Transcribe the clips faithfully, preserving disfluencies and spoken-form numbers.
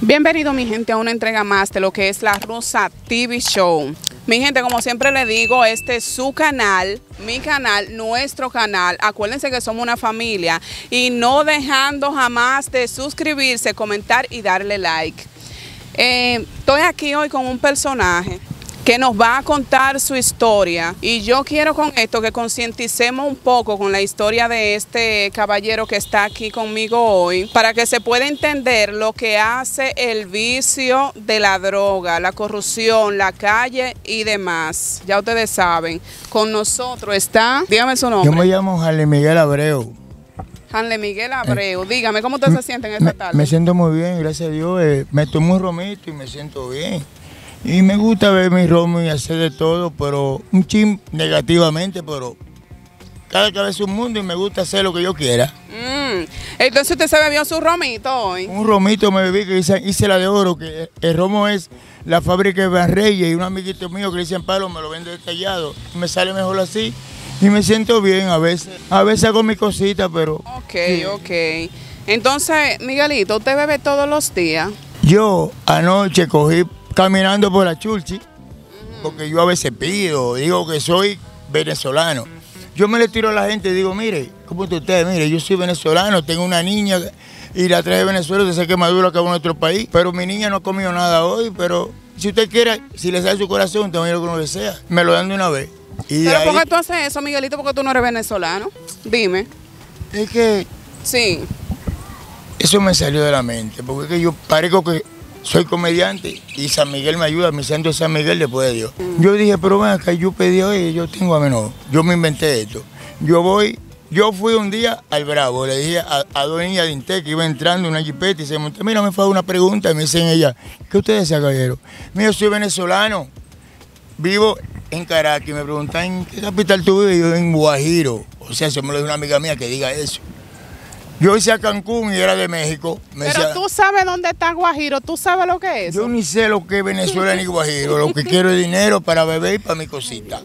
Bienvenido mi gente a una entrega más de lo que es la Rosa T V Show. Mi gente, como siempre le digo, este es su canal, mi canal, nuestro canal. Acuérdense que somos una familia y no dejando jamás de suscribirse, comentar y darle like. Eh, estoy aquí hoy con un personaje que nos va a contar su historia y yo quiero con esto que concienticemos un poco con la historia de este caballero que está aquí conmigo hoy para que se pueda entender lo que hace el vicio de la droga, la corrupción, la calle y demás. Ya ustedes saben, con nosotros está, dígame su nombre. Yo me llamo Hanley Miguel Abreu. Hanley Miguel Abreu, dígame, ¿cómo usted se siente en esta me, tarde? Me siento muy bien, gracias a Dios. Eh, me tomo un romito y me siento bien. Y me gusta ver mi romo y hacer de todo, pero un chin negativamente, pero cada cabeza es un mundo y me gusta hacer lo que yo quiera. Mm. Entonces usted se bebió su romito hoy. Un romito me bebí que hice, hice la de oro, que el romo es la fábrica de Banreyes y un amiguito mío que le dicen palo me lo vende detallado. Me sale mejor así y me siento bien a veces. A veces hago mi cosita, pero... Ok, sí. ok. Entonces, Miguelito, ¿usted bebe todos los días? Yo anoche cogí caminando por la Churchi, porque yo a veces pido, digo que soy venezolano. Yo me le tiro a la gente y digo, mire, ¿cómo está usted? Mire, yo soy venezolano, tengo una niña y la traje de Venezuela, usted sabe que Maduro acabó en nuestro país, pero mi niña no ha comido nada hoy, pero si usted quiere, si le sale su corazón, también lo que no le sea, me lo dan de una vez. Y ¿Pero ahí, por qué tú haces eso, Miguelito? Porque tú no eres venezolano. Dime. Es que... Sí. Eso me salió de la mente, porque es que yo parezco que soy comediante y San Miguel me ayuda, mi santo es San Miguel después de Dios. Mm. Yo dije, pero ven acá, yo pedí, oye, yo tengo a menos, yo me inventé esto. Yo voy, yo fui un día al Bravo, le dije a, a dos niñas de Inte que iba entrando una jipeta y se montó, mira, me fue una pregunta y me dicen ella, ¿qué usted desea, caballero? Mira, yo soy venezolano, vivo en Caracas y me preguntan, ¿en qué capital tú vives? Yo en Guajiro, o sea, se me lo dijo una amiga mía que diga eso. Yo hice a Cancún y era de México. Me Pero decía, tú sabes dónde está Guajiro, tú sabes lo que es. Yo ni sé lo que es Venezuela ni Guajiro. Lo que quiero es dinero para beber y para mi cosita.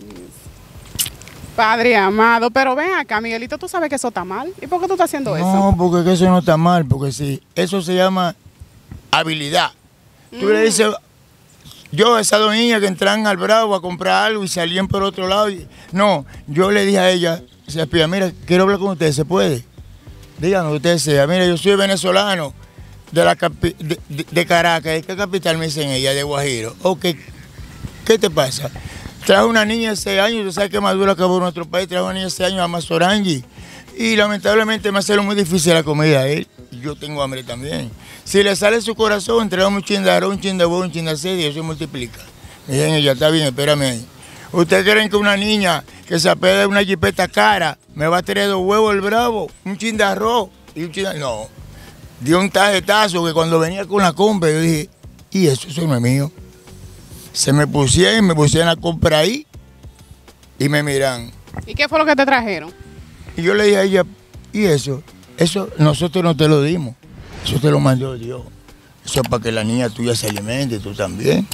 Padre amado, pero ven acá, Miguelito, tú sabes que eso está mal. ¿Y por qué tú estás haciendo no, eso? No, porque eso no está mal, porque sí, eso se llama habilidad. Mm. Tú le dices, yo, esa dos niñas que entran al Bravo a comprar algo y salían por otro lado. Y, no, yo le dije a ella, se espía, mira, quiero hablar con usted, ¿se puede? Díganme usted sea, mire, yo soy venezolano de la capi de, de, de Caracas, ¿de qué capital me dicen ella? De Guajiro. Ok, ¿qué te pasa? Trajo una niña de seis años, tú sabes que Maduro acabó en nuestro país, trajo una niña de seis años a Mazorangi y lamentablemente me hace muy difícil la comida a él y yo tengo hambre también. Si le sale su corazón, entregamos un chin de arroz, un chin de huevo, un chin de aceite y eso se multiplica. Miren, ella está bien, espérame ahí. ¿Ustedes creen que una niña que se apega de una jipeta cara me va a traer dos huevos el Bravo, un chin de arroz y un chin de... No, dio un tarjetazo que cuando venía con la compra yo dije, ¿y eso? Eso no es mío. Se me pusieron, me pusieron a comprar ahí y me miran. ¿Y qué fue lo que te trajeron? Y yo le dije a ella, ¿y eso? Eso nosotros no te lo dimos, eso te lo mandó Dios. Eso es para que la niña tuya se alimente, tú también.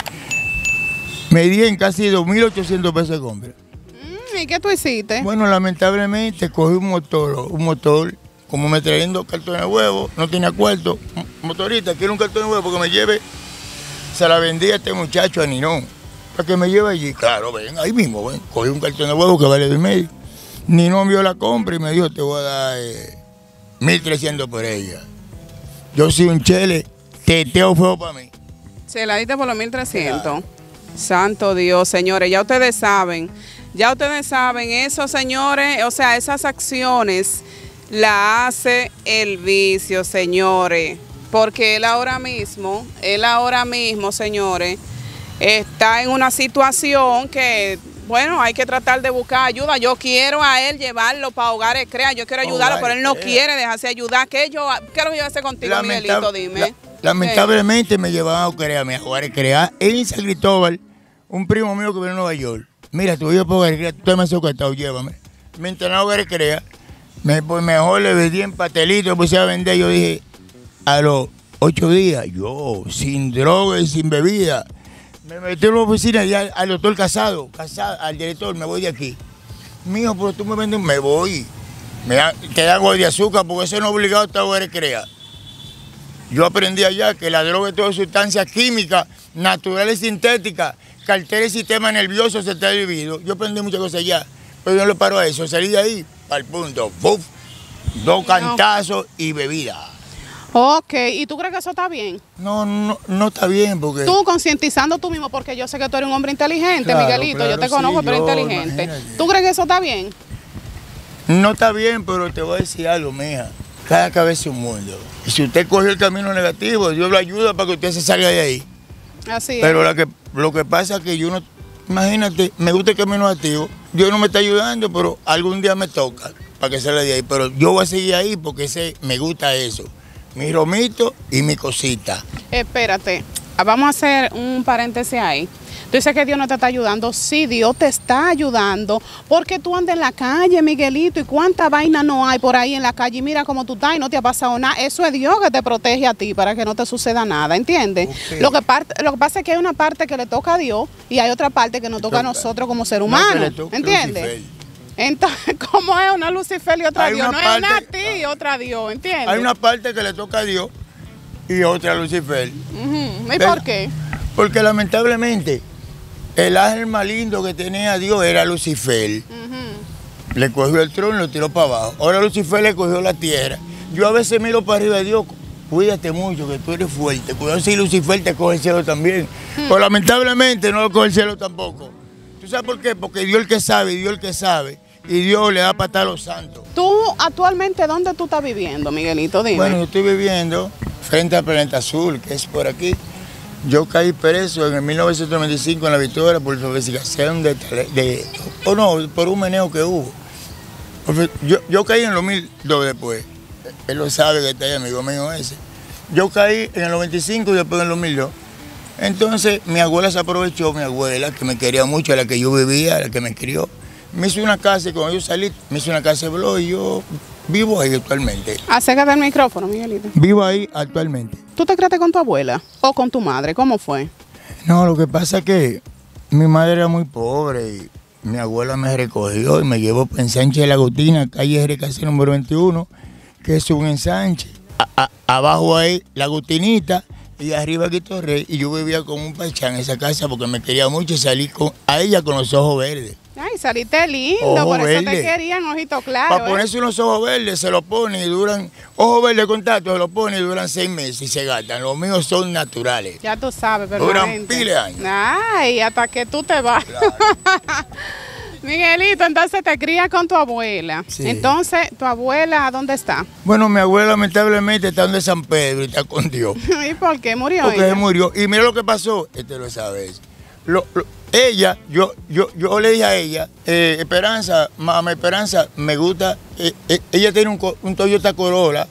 Me di en casi dos mil ochocientos pesos de compra. Mm, ¿Y qué tú hiciste? Bueno, lamentablemente cogí un motor, un motor, como me traían dos cartones de huevo, no tenía cuarto. Motorista, quiero un cartón de huevo porque me lleve, se la vendí a este muchacho a Ninón, para que me lleve allí. Claro, ven, ahí mismo, ven, cogí un cartón de huevo que vale dos y medio. Ninón vio la compra y me dijo, te voy a dar eh, mil trescientos por ella. Yo soy un chele, teteo feo para mí. Se la diste por los mil trescientos. Claro. Santo Dios, señores, ya ustedes saben, ya ustedes saben eso, señores, o sea, esas acciones la hace el vicio, señores, porque él ahora mismo, él ahora mismo, señores, está en una situación que, bueno, hay que tratar de buscar ayuda. Yo quiero a él llevarlo para Hogares Crea, yo quiero ayudarlo, pero él no quiere dejarse ayudar. ¿Qué yo, qué es lo que yo voy a hacer contigo, Lamentab Miguelito? Dime. La Lamentablemente me llevaban a Crea, a Hogares Crea, en San Cristóbal, un primo mío que viene a Nueva York. Mira, tú vives por Hogares Crea, tú me has socortado, llévame. Me internaron a Hogares Crea, me, pues mejor le vendí en pastelito, puse a vender. Yo dije, a los ocho días, yo, sin droga y sin bebida, me metí en la oficina y al, al doctor Casado, Casado, al director, me voy de aquí. Mijo, pero tú me vendes, me voy. Me da, te dan agua de azúcar porque eso no es obligado a estar Hogares Crea. yo aprendí allá que la droga es toda sustancia química, naturales y sintética, que altera el sistema nervioso, se está dividido. Yo aprendí muchas cosas allá, pero yo no le paro a eso. Salí de ahí, para el punto, ¡buf! Dos cantazos y bebida. Ok, ¿y tú crees que eso está bien? No, no, no está bien porque... Tú concientizando tú mismo, porque yo sé que tú eres un hombre inteligente, Claro, Miguelito, claro, yo te conozco, sí, pero yo, inteligente. imagínate. ¿Tú crees que eso está bien? No está bien, pero te voy a decir algo, mija. Cada cabeza es un mundo. Y si usted coge el camino negativo, Dios lo ayuda para que usted se salga de ahí. Así es. Pero la que, lo que pasa es que yo no... Imagínate, me gusta el camino negativo. Dios no me está ayudando, pero algún día me toca para que salga de ahí. Pero yo voy a seguir ahí porque ese, me gusta eso. Mi romito y mi cosita. Espérate, vamos a hacer un paréntesis ahí. Tú dices que Dios no te está ayudando. Sí, Dios te está ayudando porque tú andas en la calle, Miguelito, y cuánta vaina no hay por ahí en la calle. Y mira cómo tú estás y no te ha pasado nada. Eso es Dios que te protege a ti para que no te suceda nada, ¿entiendes? Okay. Lo que, parte, lo que pasa es que hay una parte que le toca a Dios y hay otra parte que nos toca a nosotros como ser humano, no, ¿entiendes? Lucifer. Entonces, ¿cómo es una Lucifer y otra Hay Dios? una No es una a parte- ti y otra a Dios, ¿entiendes? Hay una parte que le toca a Dios y otra a Lucifer. Ujú. ¿Y ¿Ves? por qué? Porque lamentablemente el ángel más lindo que tenía Dios era Lucifer. Ujú. Le cogió el trono y lo tiró para abajo. Ahora Lucifer le cogió la tierra. Yo a veces miro para arriba de Dios, cuídate mucho, que tú eres fuerte. Cuidado si Lucifer te coge el cielo también. Pero lamentablemente no lo coge el cielo tampoco. ¿Tú sabes por qué? Porque Dios el que sabe, Dios el que sabe. Y Dios le da patada a los santos. ¿Tú actualmente dónde tú estás viviendo, Miguelito? Dime. Bueno, yo estoy viviendo frente al Planeta Azul, que es por aquí. Yo caí preso en el mil novecientos noventa y cinco en La Victoria por falsificación de, tele- de o no, por un meneo que hubo. Yo, yo caí en el dos mil dos después. Él lo sabe que está ahí, amigo mío ese. Yo caí en el noventa y cinco y después en el dos mil dos. Entonces mi abuela se aprovechó, mi abuela, que me quería mucho, la que yo vivía, la que me crió. Me hizo una casa y cuando yo salí, me hizo una casa de blog y yo vivo ahí actualmente. Acércate al micrófono, Miguelito. Vivo ahí actualmente. ¿Tú te creaste con tu abuela o con tu madre? ¿Cómo fue? No, lo que pasa es que mi madre era muy pobre y mi abuela me recogió y me llevó para ensanche de la Gotina, calle Jerez Casero número veintiuno, que es un ensanche. A- a- abajo hay la Gotinita y arriba Quito Rey, y yo vivía con un pachá en esa casa porque me quería mucho y salí con, a ella con los ojos verdes. Ay, saliste lindo, Ojo por eso te verde. querían, ojito claro. Para ponerse unos ojos verdes se los pone y duran, ojos verdes con tacto se los pone y duran seis meses y se gastan. Los míos son naturales. Ya tú sabes, Duran permanente. pile de años. Ay, hasta que tú te vas. Claro. Miguelito, entonces te crías con tu abuela. Sí. Entonces, ¿tu abuela dónde está? Bueno, mi abuela lamentablemente está donde San Pedro y está con Dios. ¿Y por qué murió Porque ella? se murió. Y mira lo que pasó, este lo sabes. Lo, lo- ella, yo, yo, yo le dije a ella, eh, Esperanza, mamá Esperanza, me gusta, eh, eh, ella tiene un, co- un Toyota Corolla,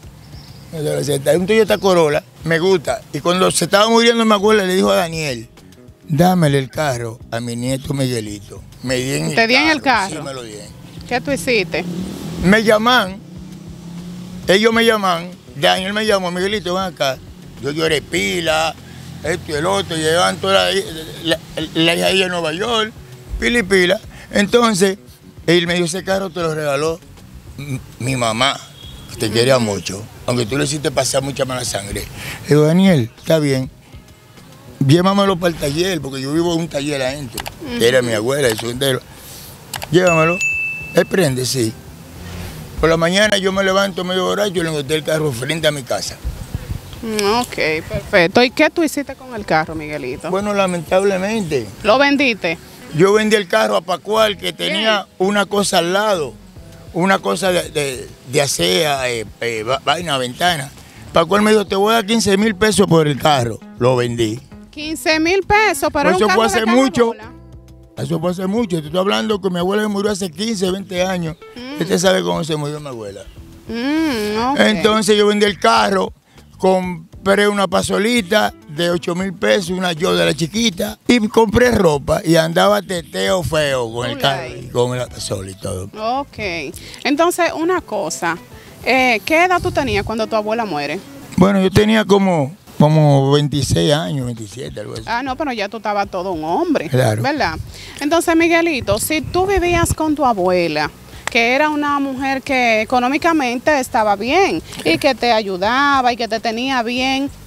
un Toyota Corolla, me gusta. Y cuando se estaba muriendo mi abuela le dijo a Daniel, dámele el carro a mi nieto Miguelito. Me di en el ¿Te di en el carro? Sí, me lo di. ¿Qué tú hiciste? Me llaman, ellos me llaman, Daniel me llamó, Miguelito, ven acá. Yo lloré pila, esto y el otro, llegaban toda la, la, la hija de ella de Nueva York, pila y pila. Entonces, él me dijo, ese carro te lo regaló m- mi mamá, que te quería mucho, aunque tú le hiciste pasar mucha mala sangre. Le digo, Daniel, está bien, llévamelo para el taller, porque yo vivo en un taller adentro, que era mi abuela, el entero. Llévamelo, él prende, sí. Por la mañana yo me levanto medio borracho y le encontré el carro frente a mi casa. Mm, Ok, perfecto. ¿Y qué tú hiciste con el carro, Miguelito? Bueno, lamentablemente, ¿Lo vendiste? yo vendí el carro a Pascual que tenía una cosa al lado, una cosa de, de, de asea, eh, eh, va- vaina, ventana. Pascual me dijo, te voy a dar quince mil pesos por el carro. Lo vendí. quince mil pesos para Pues un eso carro fue hace de mucho. cajabola. Eso fue hace mucho. Te estoy hablando que mi abuela murió hace quince, veinte años. Usted sabe cómo se murió mi abuela. Mm, ok. Entonces yo vendí el carro, compré una pasolita de ocho mil pesos, una yo de la chiquita, y compré ropa y andaba teteo feo con el carro, y con la pasola y todo. Ok. Entonces, una cosa. Eh, ¿Qué edad tú tenías cuando tu abuela muere? Bueno, yo tenía como, como veintiséis años, veintisiete, algo así. Ah, no, pero ya tú estabas todo un hombre. Claro. ¿Verdad? Entonces, Miguelito, si tú vivías con tu abuela, que era una mujer que económicamente estaba bien y que te ayudaba y que te tenía bien,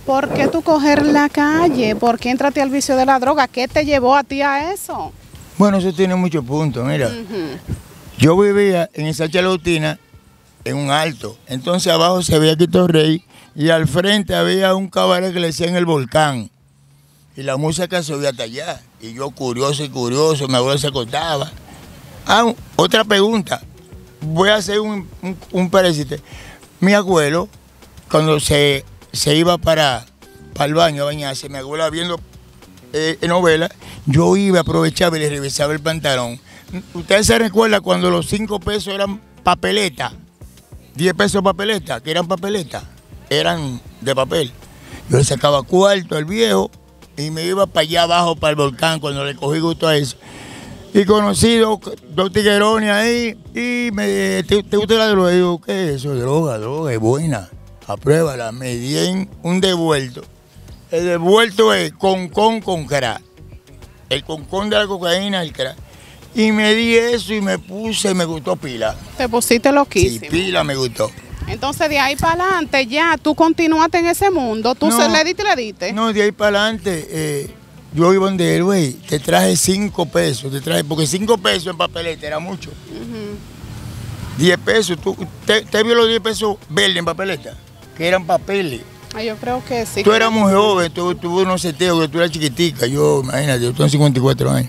¿Por qué tú coger la calle? ¿Por qué entraste al vicio de la droga? ¿Qué te llevó a ti a eso? Bueno, eso tiene muchos puntos, mira. Uh-huh. Yo vivía en esa chalutina, en un alto. Entonces abajo se veía Cristo Rey y al frente había un cabaret que le decían El Volcán. Y la música se oía hasta allá. Y yo curioso y curioso, mi abuelo se acostaba. Ah, otra pregunta. Voy a hacer un, un, un paréntesis. Mi abuelo, cuando se... se iba para, para el baño a bañarse, mi abuela viendo eh, novelas, yo iba, aprovechaba y le revisaba el pantalón. ¿Ustedes se recuerdan cuando los cinco pesos eran papeletas? diez pesos papeletas, que eran papeletas, eran de papel. Yo le sacaba cuarto al viejo y me iba para allá abajo, para el Volcán, cuando le cogí gusto a eso. Y conocí dos, dos tiguerones ahí y me ¿te, te gusta la droga? Y digo, ¿qué es eso? Droga, droga, es buena. Apruébala, me di en un devuelto. El devuelto es concón con crack. El concón de la cocaína, el crack. Y me di eso y me puse y me gustó pila. Te pusiste loquísimo. Sí, pila me gustó. Entonces de ahí para adelante ya, tú continuaste en ese mundo, tú no, se le diste y le diste. No, de ahí para adelante, eh, yo iba donde él, güey, te traje cinco pesos, te traje, porque cinco pesos en papeleta era mucho. Uh-huh. diez pesos, ¿tú, te, te vio los diez pesos verdes en papeleta? Que eran papeles. Ah, yo creo que sí. Tú eras muy joven, tú tuve unos seteos, que tú eras chiquitica, yo, imagínate, yo tengo cincuenta y cuatro años.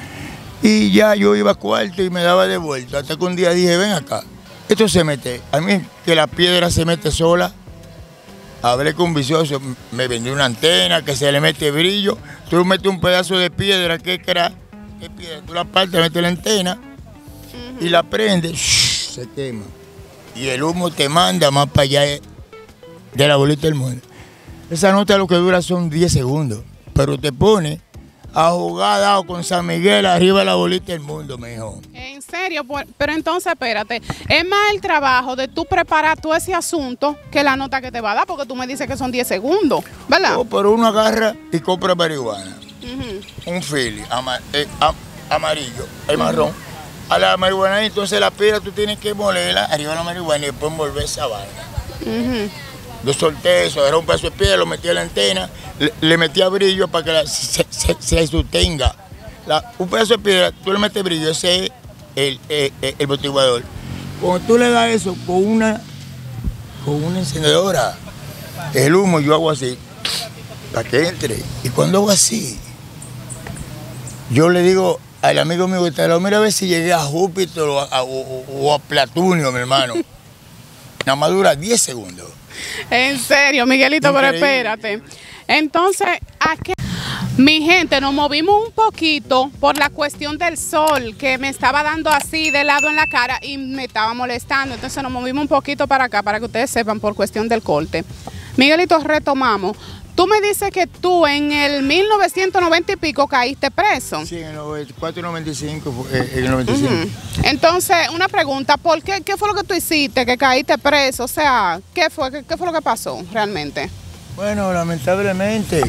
Y ya yo iba a cuarto y me daba de vuelta, hasta que un día dije, ven acá, esto se mete, a mí que la piedra se mete sola. Hablé con un vicioso, me vendió una antena que se le mete brillo, tú metes un pedazo de piedra, ¿qué crack? ¿Qué piedra? Tú la partes, metes la antena uh-huh. y la prendes, shh, se quema. Y el humo te manda más para allá de la bolita del mundo. Esa nota lo que dura son diez segundos, pero te pone a jugar dado con San Miguel arriba de la bolita del mundo, mijo. En serio, pero entonces espérate, es más el trabajo de tú preparar todo ese asunto que la nota que te va a dar, porque tú me dices que son diez segundos, ¿verdad? No, pero uno agarra y compra marihuana, uh-huh. un fili ama, eh, am, amarillo, el uh-huh. marrón, a la marihuana, entonces la piedra tú tienes que molerla arriba de la marihuana y después envolver esa vaina. Uh-huh. Yo solté eso, agarré un pedazo de piedra, lo metí a la antena, le, le metí a brillo para que la, se, se, se sostenga. La, un pedazo de piedra, tú le metes brillo, ese es el, el, el, el motivador. Cuando tú le das eso con una, con una encendedora, el humo yo hago así, para que entre. Y cuando hago así, yo le digo al amigo mío que está al lado, mira a ver si llegué a Júpiter o a, a, o, o a Platunio, mi hermano. Nada más dura diez segundos. En serio, Miguelito, increíble. Pero espérate. Entonces, ¿a qué? Mi gente, nos movimos un poquito por la cuestión del sol, que me estaba dando así de lado en la cara y me estaba molestando. Entonces nos movimos un poquito para acá, para que ustedes sepan, por cuestión del corte. Miguelito, retomamos. Tú me dices que tú en el mil novecientos noventa y pico caíste preso. Sí, en el noventa y cuatro noventa y cinco, en el noventa y cinco. Uh-huh. Entonces, una pregunta, ¿por qué? ¿Qué fue lo que tú hiciste que caíste preso? O sea, ¿qué fue, qué, qué fue lo que pasó realmente? Bueno, lamentablemente,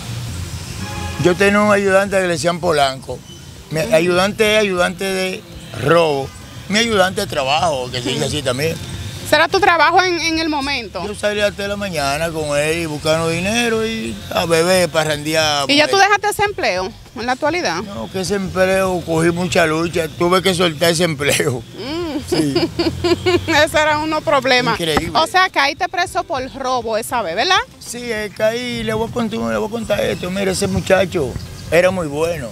yo tenía un ayudante que le decían Polanco. Mi uh-huh. ayudante es ayudante de robo. Mi ayudante de trabajo, que se dice uh-huh. así también. ¿Será tu trabajo en, en el momento? Yo salía hasta la mañana con él y buscando dinero y a beber, parrandear. ¿Y ya tú dejaste ese empleo en la actualidad? No, que ese empleo, cogí mucha lucha, tuve que soltar ese empleo. Mm. Sí. Ese era uno problema. Increíble. O sea, caíste preso por robo esa vez, ¿verdad? Sí, eh, caí, le voy, a contar, le voy a contar esto. Mira, ese muchacho era muy bueno.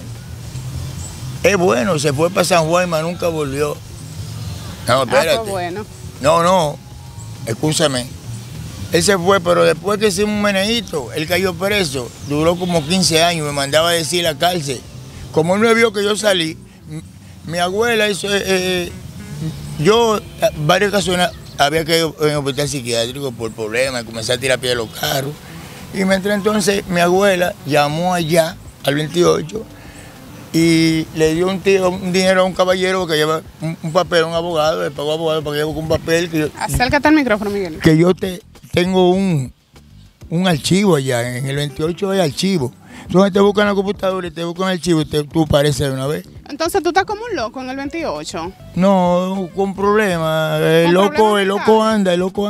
Es bueno, se fue para San Juan, mas nunca volvió. No, espérate. Ah, pues bueno. No, no, escúchame. Él se fue, pero después que hicimos un meneíto, él cayó preso. Duró como quince años, me mandaba a decir a la cárcel. Como él me vio que yo salí, mi abuela hizo... Eh, eh, yo, varias ocasiones, había caído en hospital psiquiátrico por problemas, comencé a tirar pie de los carros. Y mientras entonces mi abuela llamó allá, al veintiocho, y le dio un, tío, un dinero a un caballero que lleva un, un papel, un abogado, le pagó a abogado para que lleve un papel. Que yo, acércate al micrófono, Miguel. Que yo te tengo un, un archivo allá, en el veintiocho hay archivo. Entonces te buscan la computadora y te buscan el archivo y te, tú apareces de una vez. Entonces tú estás como un loco en el veintiocho. No, con problemas. El loco, el loco anda, el loco anda.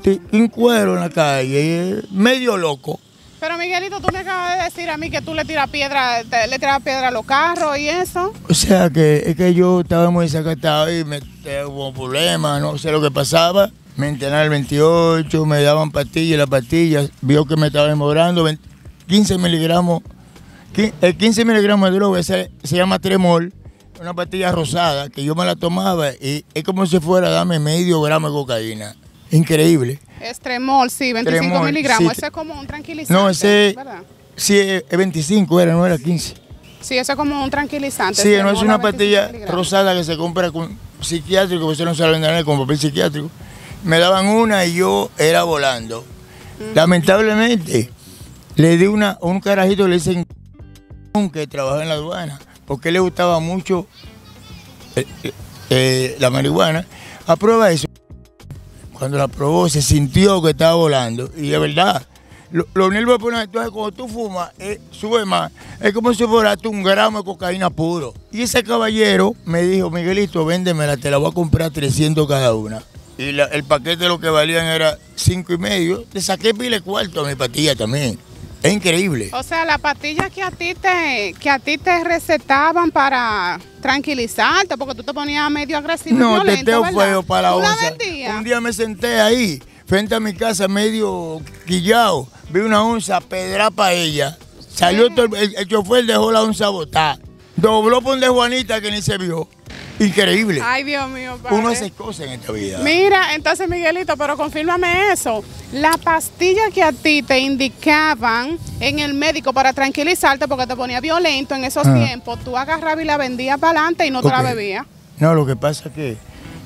en cuero en la calle, medio loco. Pero Miguelito, tú me acabas de decir a mí que tú le tiras piedra, te, le tiras piedra a los carros y eso. O sea que es que yo estaba muy desacatado y me hubo problemas, no sé lo que pasaba. Me internaron el veintiocho, me daban pastillas, las pastillas, vio que me estaba demorando, quince miligramos, el quince miligramos de droga, se, se llama Tremol, una pastilla rosada, que yo me la tomaba y es como si fuera a darme medio gramo de cocaína. Increíble. Es Tremol, sí, veinticinco Tremol, miligramos, sí. ese es como un tranquilizante, no, ese, ¿verdad? Sí, es veinticinco, era, no era quince. Sí, eso es como un tranquilizante. Sí, no es una pastilla miligramos. rosada que se compra con psiquiátrico, que usted no sabe vender con papel psiquiátrico. Me daban una y yo era volando. Mm. Lamentablemente, le di una, un carajito, le dicen que trabajaba en la aduana, porque le gustaba mucho eh, eh, la marihuana. Aprueba eso. Cuando la probó, se sintió que estaba volando. Y de verdad, lo, los nervios ponen, entonces cuando tú fumas, eh, sube más. Es como si fuera un gramo de cocaína puro. Y ese caballero me dijo, Miguelito, véndemela, te la voy a comprar trescientos cada una. Y la, el paquete lo que valían era cinco y medio. Le saqué pile cuarto a mi pastilla también. Es increíble. O sea, las pastillas que a ti te, que a ti te recetaban para tranquilizarte, porque tú te ponías medio agresivo. No, y violento, teteo ¿verdad? feo para la ¿Tú la onza. vendías? Un día me senté ahí, frente a mi casa, medio quillado. Vi una onza, pedra para ella. Salió Mm. todo, el, el chofer dejó la onza botar. Dobló por donde Juanita que ni se vio. Increíble. Ay, Dios mío, padre. Uno hace cosas en esta vida. Mira, entonces, Miguelito, pero confírmame eso. La pastilla que a ti te indicaban en el médico para tranquilizarte porque te ponía violento en esos ah. tiempos, tú agarrabas y la vendías para adelante y no okay. te la bebías. No, lo que pasa es que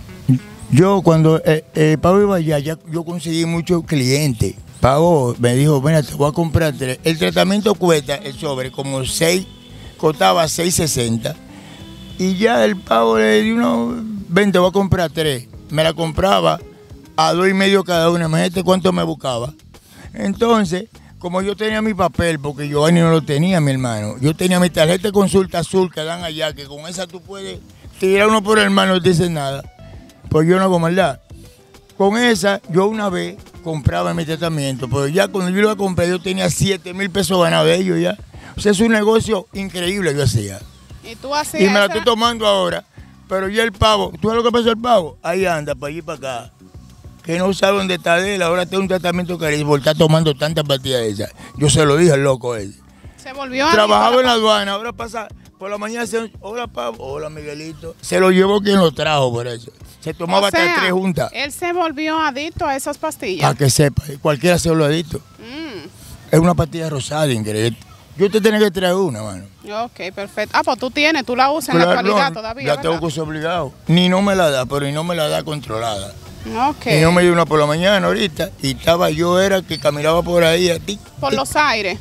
yo cuando eh, eh, Pavo iba allá, ya yo conseguí muchos clientes. Pavo me dijo, mira, te voy a comprar tres. El tratamiento cuesta, el sobre, como seis, costaba seis sesenta. Y ya el Pavo le dio unos, ven, te voy a comprar tres. Me la compraba a dos y medio cada una. Imagínate cuánto me buscaba. Entonces, como yo tenía mi papel, porque Giovanni no lo tenía, mi hermano, yo tenía mi tarjeta de consulta azul que dan allá, que con esa tú puedes tirar uno por el hermano, no te dicen nada. Pues yo no hago maldad. Con esa, yo una vez compraba mi tratamiento, pero ya cuando yo lo iba a comprar, yo tenía siete mil pesos ganados de ellos ya. O sea, es un negocio increíble yo hacía. Y tú hacías Y me la esa... estoy tomando ahora, pero ya el Pavo, ¿tú sabes lo que pasó el Pavo? Ahí anda, para allí y para acá. Que no sabe dónde está de él, ahora tiene un tratamiento carísimo por estar tomando tantas pastillas de esas. Yo se lo dije al loco ese. Se volvió a... Trabajaba en la aduana, ahora pasa, por la mañana se... Hola Pavo, hola Miguelito. Se lo llevó quien lo trajo por eso. Se tomaba O sea, hasta tres juntas. Él se volvió adicto a esas pastillas. Para que sepa, cualquiera se lo adicto. Mm. Es una pastilla rosada, increíble. Yo te tengo que traer una, mano. Ok, perfecto. Ah, pues tú tienes, tú la usas en la Claro, actualidad no, todavía, la ¿verdad? tengo que usar obligado. Ni no me la da, pero ni no me la da controlada. Ok. Y no me dio una por la mañana ahorita. Y estaba yo, era que caminaba por ahí a ti. Por los aires.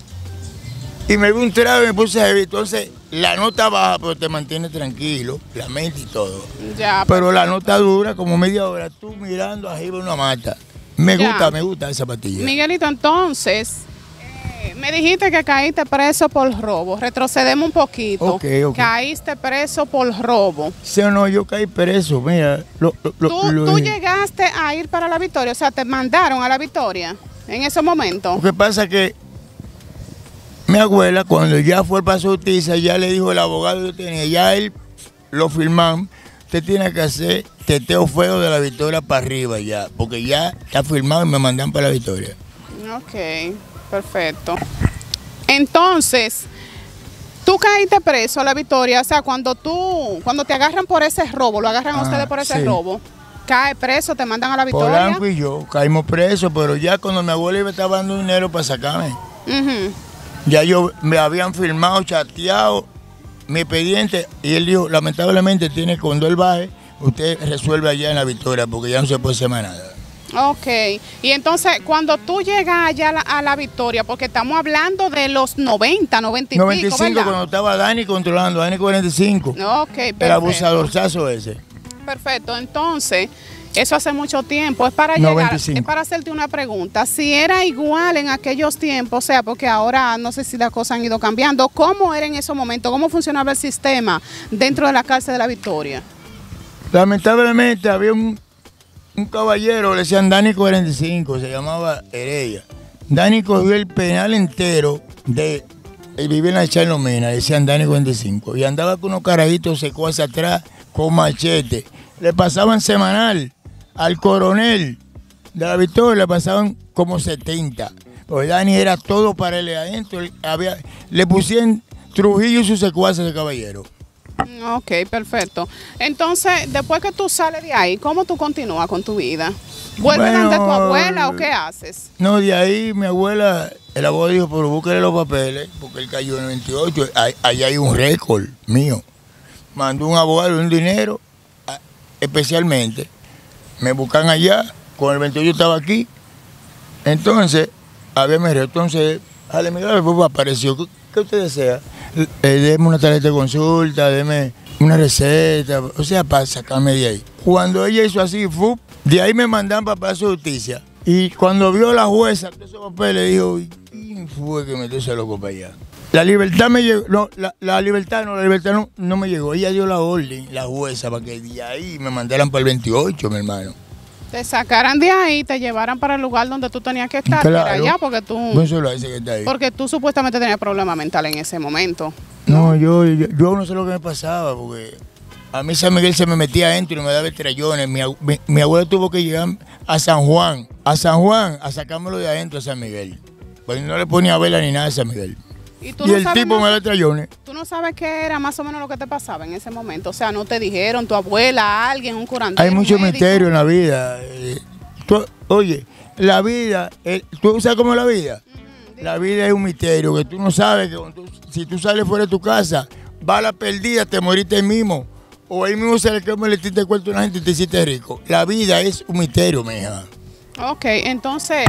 Y me vi un trago y me puse heavy. Entonces, la nota baja, pero te mantiene tranquilo, la mente y todo. Ya. Pero la nota dura como media hora, tú mirando arriba una mata. Me Ya. gusta, me gusta esa pastilla. Miguelito, entonces, eh, me dijiste que caíste preso por robo. Retrocedemos un poquito. Ok, ok. Caíste preso por robo. Sí o no, yo caí preso, mira. Lo, lo, lo- ¿Tú, lo tú dije. llegaste a ir para la Victoria? O sea, te mandaron a la Victoria en ese momento. Lo que pasa es que mi abuela, cuando ya fue para su justicia, ya le dijo el abogado que yo tenía, ya él lo firmaron, usted tiene que hacer teteo feo de la Victoria para arriba ya, porque ya está firmado y me mandan para la Victoria. Ok, perfecto. Entonces, tú caíste preso a la Victoria, o sea, cuando tú, cuando te agarran por ese robo, lo agarran a Ah, ustedes por ese sí. robo, cae preso, te mandan a la Victoria. Polanco y yo caímos presos, pero ya cuando mi abuela me estaba dando dinero para sacarme, Ujú. ya yo me habían firmado, chateado mi expediente y él dijo, lamentablemente tiene cuando él baje, usted resuelve allá en la Victoria porque ya no se puede hacer más nada. Ok, y entonces cuando tú llegas allá a la, a la Victoria, porque estamos hablando de los noventa, noventa y noventa y pico, cinco ¿verdad? cuando estaba Dani controlando, Dani cuarenta y cinco. Ok, El perfecto. abusadorzazo ese. Perfecto, entonces, eso hace mucho tiempo. Es para noventa y llegar, cinco. es para hacerte una pregunta. Si era igual en aquellos tiempos, o sea, porque ahora no sé si las cosas han ido cambiando, ¿cómo era en esos momentos? ¿Cómo funcionaba el sistema dentro de la cárcel de la Victoria? Lamentablemente había un, un caballero, le decían Dani cuarenta y cinco, se llamaba Heredia. Dani cogió el penal entero de... Él vivía en la Charlomena, le decían Dani cuarenta y cinco. Y andaba con unos carajitos secos hacia atrás con machete. Le pasaban semanal al coronel de la Victoria, le pasaban como setenta. Porque Dani era todo para él adentro. Había, le pusieron Trujillo y sus secuaces de caballero. Ok, perfecto. Entonces, después que tú sales de ahí, ¿cómo tú continúas con tu vida? ¿Vuelves Bueno, ante tu abuela o qué haces? No, de ahí mi abuela, el abuelo dijo, pero búsquele los papeles, porque él cayó en el veintiocho. Ahí, ahí hay un récord mío. Mandó un abogado un dinero, especialmente. Me buscan allá, con el veintiocho estaba aquí. Entonces, había me entonces, Ale Miguel pues, apareció. ¿Qué, ¿Qué usted desea? Eh, deme una tarjeta de consulta, deme una receta, o sea, para sacarme de ahí. Cuando ella hizo así, ¡fup! De ahí me mandan para Palacio de Justicia. Y cuando vio la jueza todos esos papeles, dijo, ¿quién fue que metió ese loco para allá? La libertad me llegó, no, la, la libertad no, la libertad no, no me llegó. Ella dio la orden, la jueza, para que de ahí me mandaran para el veintiocho, mi hermano. Te sacaran de ahí, te llevaran para el lugar donde tú tenías que estar, Claro. que era allá, porque tú, No solo ese que está ahí. porque tú supuestamente tenías problemas mentales en ese momento. No, yo, yo, yo no sé lo que me pasaba, porque a mí San Miguel se me metía adentro y me daba estrellones. Mi, mi, mi abuelo tuvo que llegar a San Juan, a San Juan, a sacármelo de adentro a San Miguel. Pues no le ponía vela ni nada a San Miguel. Y, tú Y no el sabes tipo más- me da estrellones. Tú no sabes qué era más o menos lo que te pasaba en ese momento. O sea, no te dijeron, tu abuela, alguien, un curandero. Hay mucho un médico. misterio en la vida. Eh, tú- oye, la vida, eh, ¿tú sabes cómo es la vida? La vida es un misterio, que tú no sabes que cuando tú- si tú sales fuera de tu casa, bala perdida, te moriste ahí mismo. O ahí mismo se le quema el tinte de cuarto a una gente y te hiciste rico. La vida es un misterio, mija. Ok, entonces,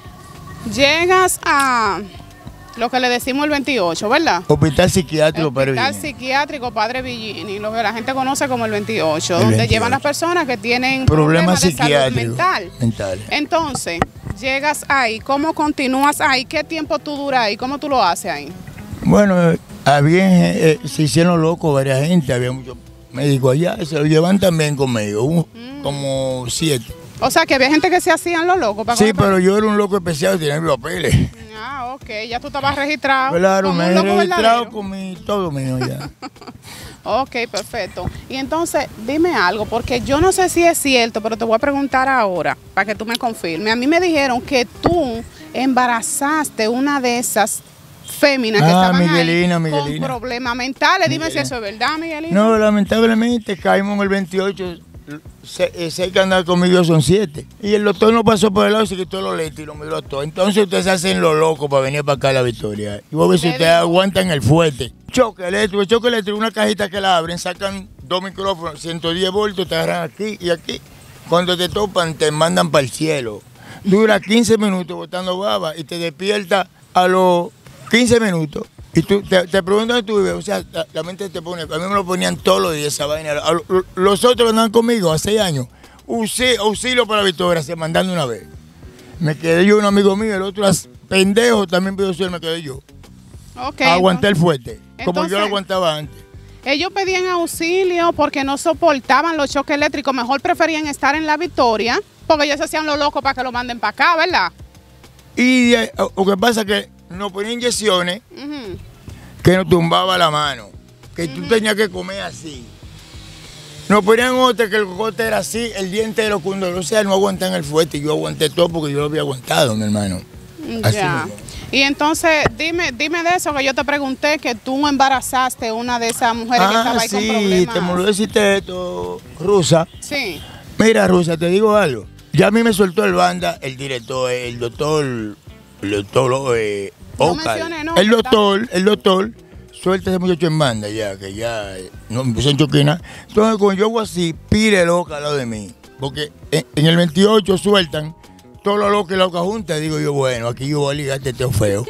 llegas a lo que le decimos el veintiocho, ¿verdad? Hospital psiquiátrico para Hospital vivir. Psiquiátrico Padre Villini, lo que la gente conoce como el veintiocho, El donde veintiocho. llevan las personas que tienen Problemas problemas de salud psiquiátricos. mental. Mentales. Entonces, llegas ahí, ¿cómo continúas ahí? ¿Qué tiempo tú duras ahí? ¿Cómo tú lo haces ahí? Bueno, eh, había, eh, se hicieron locos varias gente, había muchos médicos allá, y se lo llevan también conmigo, un- Mm. como siete. O sea, que había gente que se hacían los locos para Sí, coger pero yo era un loco especial y tenía mis papeles. Ah, ok, ya tú estabas registrado. Claro, como me un he loco registrado verdadero. con mi, todo mío ya. Ok, perfecto. Y entonces, dime algo, porque yo no sé si es cierto, pero te voy a preguntar ahora, para que tú me confirmes. A mí me dijeron que tú embarazaste una de esas féminas que Ah, estaban Miguelina, ahí Miguelina. con problemas mentales. Dime si Miguelina. eso es verdad, Miguelina. No, lamentablemente caímos en el veintiocho, se- eh, seis que andan conmigo son siete. Y el doctor no pasó por el lado y se quitó los lentes y lo miró todo. Entonces ustedes se hacen los locos para venir para acá a la Victoria. Y vos ves si Te ustedes digo. aguantan el fuerte. Choque eléctrico, choque eléctrico, una cajita que la abren, sacan dos micrófonos, ciento diez voltios, te agarran aquí y aquí. Cuando te topan, te mandan para el cielo. Dura quince minutos botando baba y te despierta a los quince minutos. Y tú te, te preguntan dónde tú vives, o sea, la, la mente te pone, a mí me lo ponían todos los días esa vaina. A lo- Los otros andaban conmigo hace seis años. Usé auxilio para Victoria, se mandando una vez. Me quedé yo, un amigo mío, el otro as- pendejo también pidió auxilio, me quedé yo. Ok, Aguanté el fuerte, como entonces- yo lo aguantaba antes. ellos pedían auxilio porque no soportaban los choques eléctricos. Mejor preferían estar en la Victoria porque ellos se hacían los locos para que lo manden para acá, ¿verdad? Y de- lo que pasa es que nos ponían inyecciones Ujú. que nos tumbaba la mano, que tú tenías que comer así. Nos ponían otra que el cocote era así, el día entero, cuando o sea, no aguantan el fuerte. Yo aguanté todo porque yo lo había aguantado, mi hermano. Así Ya. mismo. Y entonces, dime, dime de eso que yo te pregunté, que tú embarazaste una de esas mujeres que estaba Ah, ahí con sí, problemas. te me lo deciste esto, Rusa. Sí. Mira, Rusa, te digo algo. Ya a mí me soltó el banda, el director, el doctor, el doctor eh, No Ocal. mencione, no, el que doctor, el doctor, suelta a ese muchacho en banda ya, que ya eh, no me puse en choquina. Entonces, cuando yo hago así, pire loca al lado de mí. Porque en, en el veintiocho sueltan todos los locos y locas juntas. Digo yo, bueno, aquí yo voy a ligar este teo feo.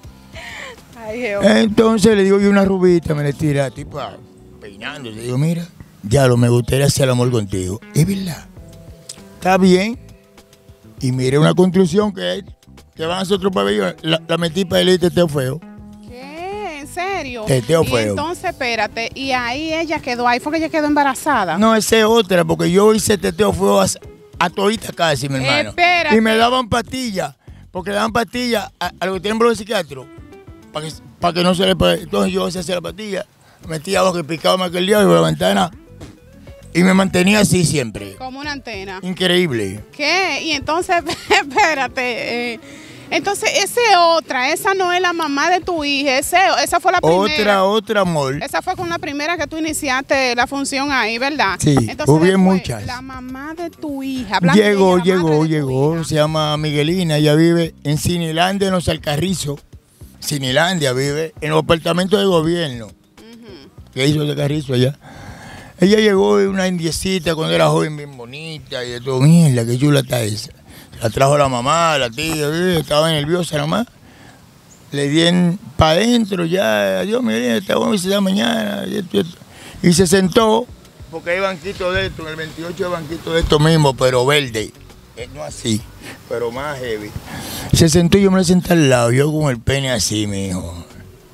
Ay, Jehová. Entonces le digo yo una rubita, me le tira, tipo peinándose. Digo, mira, ya lo me gustaría hacer el amor contigo. Es verdad. Está bien. Y mire una construcción que hay, que van a hacer otro pabellón. La, la metí para el teteo feo. ¿Qué? ¿En serio? Teteo Y feo. entonces, espérate, y ahí ella quedó, ahí fue que ella quedó embarazada. No, esa es otra, porque yo hice teteo feo hace, a todita casi, mi hermano. Espérate. Y me daban pastillas, porque daban pastillas a, a los que tienen problemas psiquiátricos, para que, para que no se le pueda. Entonces yo hacía la pastilla, metía abajo que picaba más que el diablo por la ventana y me mantenía así siempre. Como una antena. Increíble. ¿Qué? Y entonces, espérate. Eh, entonces, esa otra, esa no es la mamá de tu hija, ese, esa fue la primera. Otra, otra amor. Esa fue con la primera que tú iniciaste la función ahí, ¿verdad? Sí, entonces, hubo después, muchas. La mamá de tu hija. Hablando Llegó, de ella, la madre llegó, de tu llegó. hija. Se llama Miguelina, ella vive en Cinilandia, en los Alcarrizos. Cinilandia vive en los apartamentos de gobierno. Uh-huh. ¿Qué hizo ese carrizo allá? Ella llegó una indiecita cuando era joven, bien bonita y de todo. Mierda, qué chula está esa. La trajo la mamá, la tía, eh, estaba nerviosa nomás. Le dieron para adentro ya, adiós, Miguelina, te voy a visitar mañana. Y, esto, y, esto. Y se sentó, porque hay banquitos de esto, en el veintiocho hay banquitos de esto mismo, pero verde. Eh, no así, pero más heavy. Se sentó y yo me la senté al lado, yo con el pene así, mi hijo.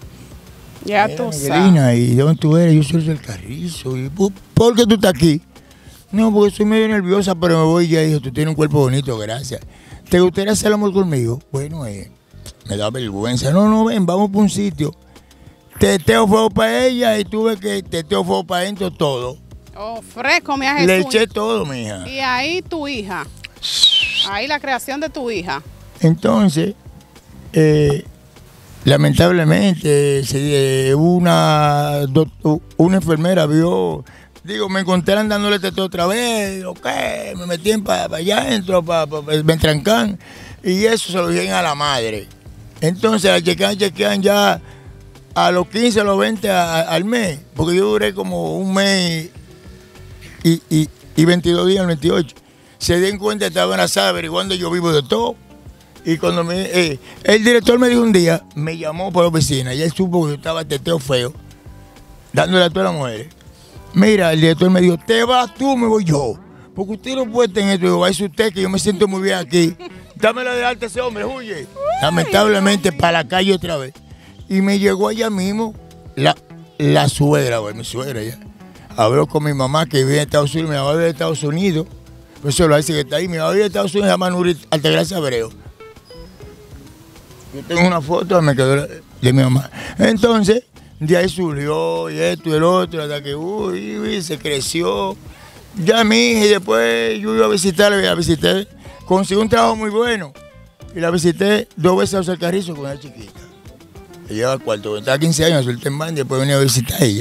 Ya Mira, tú Miguelina, sabes. ¿y de dónde tú eres? Yo soy del Carrizo. ¿Y por qué tú estás aquí? No, porque soy medio nerviosa, pero me voy ya. Dijo, tú tienes un cuerpo bonito, gracias. ¿Te gustaría hacer el amor conmigo? Bueno, eh, me da vergüenza. No, no, ven, vamos para un sitio. Teteo fuego para ella y tuve que teteo fuego para adentro todo. Oh, fresco, mi Jesús. Le eché todo, mija. Y ahí tu hija. Ahí la creación de tu hija. Entonces, eh, lamentablemente, se, una, una enfermera vio, digo, me encontraron dándole teteo otra vez, ok, me metí para pa allá adentro, para pa, pa, me entrancan, y eso se lo dijeron a la madre. Entonces la chequean, chequean ya a los quince, a los veinte a, al mes, porque yo duré como un mes y, y, y veintidós días, el veintiocho. Se dieron cuenta que estaba embarazada, averiguando yo vivo de todo. Y cuando me, eh, el director me dijo un día, me llamó por la oficina, y él supo que yo estaba teteo feo, dándole a todas las mujeres. Mira, el director me dijo, te vas tú, me voy yo. Porque usted no puede tener esto. Digo, váyase usted, que yo me siento muy bien aquí. Dámela de alta ese hombre, huye. Lamentablemente, para la calle otra vez. Y me llegó allá mismo la, la suegra, bueno, mi suegra ya. Habló con mi mamá que vive en Estados Unidos, mi mamá vive en Estados Unidos. Por eso lo dice que está ahí. Mi mamá vive en Estados Unidos, se llama Nurit Altagracia Abreu. Yo tengo una foto, me quedó de mi mamá. Entonces, de ahí surgió y esto y el otro, hasta que uy, uy, se creció. Ya mi hija, y después yo iba a visitarla, la visité, conseguí un trabajo muy bueno. Y la visité dos veces a José Carrizo con una chiquita. Ella lleva al cuarto, estaba quince años, suelta en banda y después venía a visitar a ella.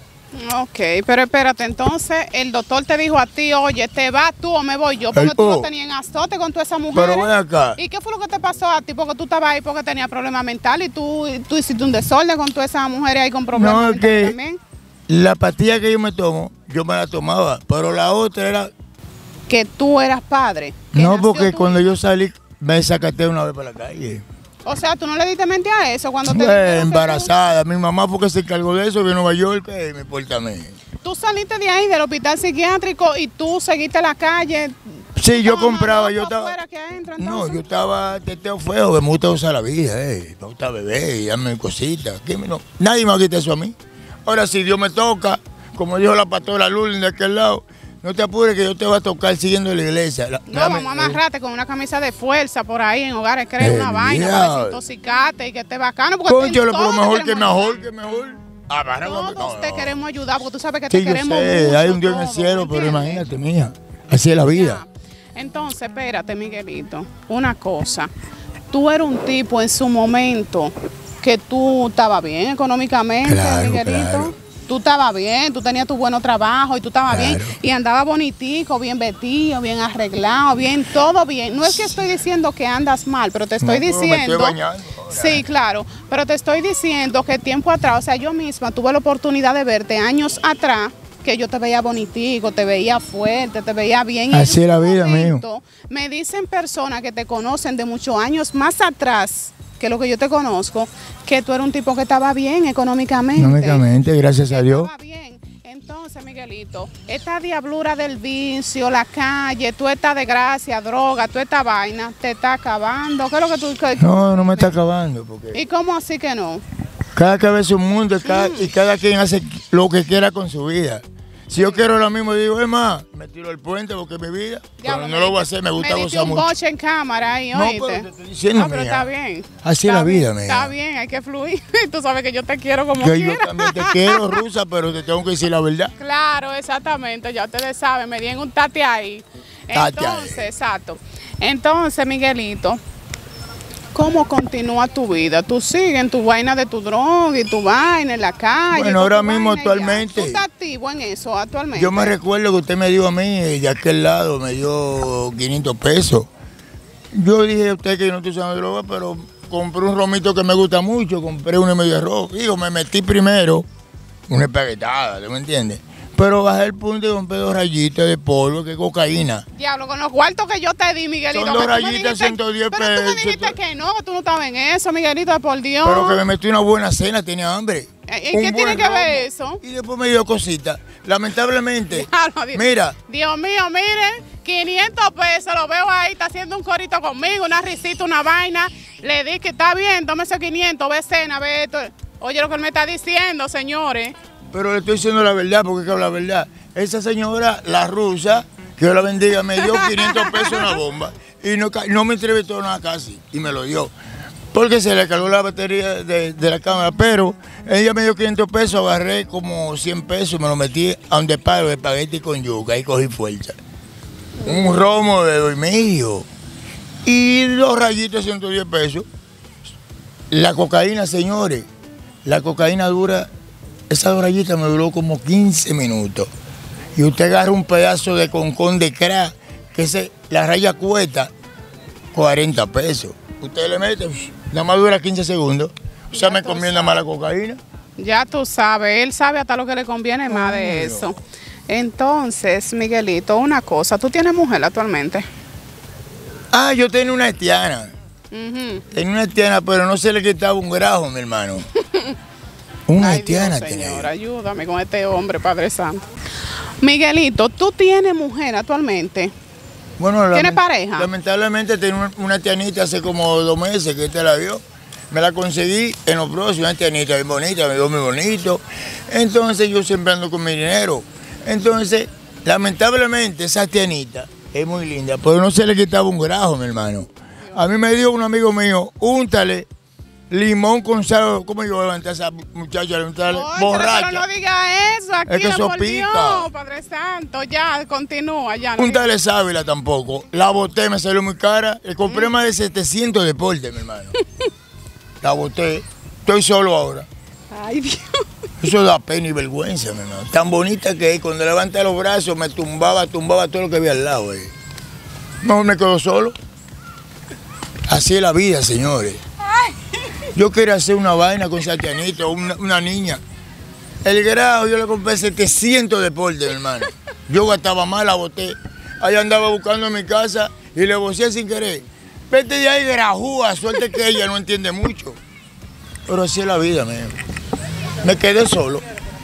Ok, pero espérate, entonces el doctor te dijo a ti, oye, ¿te vas tú o me voy yo? Porque tú no tenías en azote con toda esa mujer. Pero ven acá. ¿Y qué fue lo que te pasó a ti? Porque tú estabas ahí porque tenías problemas mentales y tú, tú hiciste un desorden con todas esas mujeres ahí con problemas no, mentales que también. La pastilla que yo me tomo, yo me la tomaba, pero la otra era... Que tú eras padre. No, porque cuando hija. yo salí, me sacaste una vez para la calle. O sea, ¿tú no le diste mente a eso cuando te eh, embarazada, tú... mi mamá fue que se encargó de eso, vino a Nueva York, y me importa a mí. Tú saliste de ahí, del hospital psiquiátrico, y tú seguiste la calle. Sí, yo compraba, yo estaba... Que adentro, no, yo estaba teteo feo, me gusta usar la vida, eh, me gusta beber y darme cositas. No, nadie me va a quitar eso a mí. Ahora, si Dios me toca, como dijo la pastora Lulín de aquel lado, no te apures que yo te voy a tocar siguiendo la iglesia. La, no, dame, vamos a amarrarte eh. con una camisa de fuerza por ahí en hogares, crees eh, una vaina para desintoxicarte y que esté bacano. Conchalo, pero mejor que mejor, que mejor. Amarra, todos no, te no. queremos ayudar, porque tú sabes que sí, te queremos sé, mucho. Hay un Dios todo, en el cielo, pero imagínate, mija, así es la vida. Ya. Entonces, espérate, Miguelito, una cosa. Tú eres un tipo en su momento que tú estabas bien económicamente, claro, Miguelito. Claro. Tú estabas bien, tú tenías tu buen trabajo y tú estabas claro. bien y andabas bonitico, bien vestido, bien arreglado, bien, todo bien. No es que estoy diciendo que andas mal, pero te estoy no, diciendo... Me estoy bañando, sí, claro, pero te estoy diciendo que tiempo atrás, o sea, yo misma tuve la oportunidad de verte años atrás, que yo te veía bonitico, te veía fuerte, te veía bien. Así es la vida, mío. Me dicen personas que te conocen de muchos años más atrás, que lo que yo te conozco, que tú eres un tipo que estaba bien económicamente. Económicamente, gracias a Dios. Estaba bien. Entonces, Miguelito, esta diablura del vicio, la calle, tú esta desgracia, droga, tú esta vaina, te está acabando. ¿Qué es lo que tú...? Que, no, no me está acabando. Porque ¿y cómo así que no? Cada cabeza es un mundo y cada, mm. y cada quien hace lo que quiera con su vida. Si yo quiero ahora mismo, digo, es más, me tiro el puente porque es mi vida. Ya, Pero no lo voy a hacer, me gusta me gozar un mucho. boche en cámara ahí, No, oíste. pero te estoy diciendo, No, pero mía. está bien. Así Está es la vida, bien, mía. Está bien, hay que fluir. Tú sabes que yo te quiero como Que yo quiera. también te quiero, Rusa, pero te tengo que decir la verdad. Claro, exactamente, ya ustedes saben, me dieron un tate ahí. Tate Entonces, ahí. exacto. Entonces, Miguelito, ¿cómo continúa tu vida? Tú sigues en tu vaina de tu droga y tu vaina en la calle. Bueno, con ahora tu mismo vaina y ya. actualmente- ¿Tú estás activo en eso actualmente? Yo me recuerdo que usted me dio a mí, de aquel lado, me dio quinientos pesos. Yo dije a usted que yo no estoy usando droga, pero compré un romito que me gusta mucho, compré una media roja. Digo, me metí primero una espaguetada, ¿tú me entiendes? Pero bajé el punto y compré dos rayitas de polvo, que es cocaína. Diablo, con los cuartos que yo te di, Miguelito. Son dos que tú me rayitas, dijiste- ciento diez Pero tú me pesos. dijiste que no, que tú no estabas en eso, Miguelito, por Dios. Pero que me metí una buena cena, tenía hambre. ¿Y Un qué tiene buen que ver romo. eso? Y después me dio cositas. Lamentablemente, Diablo, Dios. mira, Dios mío, miren, quinientos pesos, lo veo ahí, está haciendo un corito conmigo, una risita, una vaina. Le di que está bien, tome esos quinientos, ve cena, ve esto. Oye lo que él me está diciendo, señores. pero le estoy diciendo la verdad, porque es que la verdad. Esa señora, la rusa, que Dios la bendiga, me dio quinientos pesos en la bomba. Y no, ca- no me entrevistó nada casi, y me lo dio. Porque se le cargó la batería de, de la cámara, pero ella me dio quinientos pesos, agarré como cien pesos, me lo metí a un desparo de espagueti con yuca, y cogí fuerza. Un romo de dos y medio. Y dos rayitos de ciento diez pesos. La cocaína, señores, la cocaína dura, esa dos rayitas me duró como quince minutos. Y usted agarra un pedazo de concón de crack, que se, la raya cuesta cuarenta pesos. Usted le mete, nada más dura quince segundos. O sea, Ya me tú conviene más la cocaína. Ya tú sabes, él sabe hasta lo que le conviene más de Claro. eso. Entonces, Miguelito, una cosa, ¿tú tienes mujer actualmente? Ah, yo tenía una haitiana. Ujú. Tenía una haitiana, pero no se le quitaba un grajo, mi hermano. Una Ay, haitiana Dios, tenía. Señor, ayúdame con este hombre, Padre Santo. Miguelito, ¿tú tienes mujer actualmente? Bueno, ¿Tiene lament- pareja? Lamentablemente tenía una, una haitianita hace como dos meses que te la vio. Me la conseguí en los bros, una haitianita bien bonita, me dio muy bonito. Entonces yo siempre ando con mi dinero. Entonces, lamentablemente esa haitianita es muy linda, pero no se le quitaba un grajo, mi hermano. A mí me dio un amigo mío, úntale limón con sal. ¿Cómo yo voy a levantar a esa muchacha? Levantarle Oye, borracha. pero no digas eso aquí, Es que eso por pica. Dios, Padre Santo, ya, continúa, ya. no Úntale sábila tampoco. La boté, me salió muy cara. Le compré Mm. más de setecientos de porte, mi hermano. La boté. Estoy solo ahora. digas- Ay, Dios. Eso da pena y vergüenza, mi hermano. Tan bonita que es. Cuando levanta los brazos me tumbaba, tumbaba todo lo que había al lado. eh. No me quedo solo. Así es la vida, señores. Yo quería hacer una vaina con Satianito, una, una niña. El grado yo le compré setecientos de porte, mi hermano. Yo gastaba más, la boté. Ahí andaba buscando en mi casa y le boceé sin querer. Vete de ahí, grajúa, suerte que ella no entiende mucho. Pero así es la vida, mío. Me quedé solo.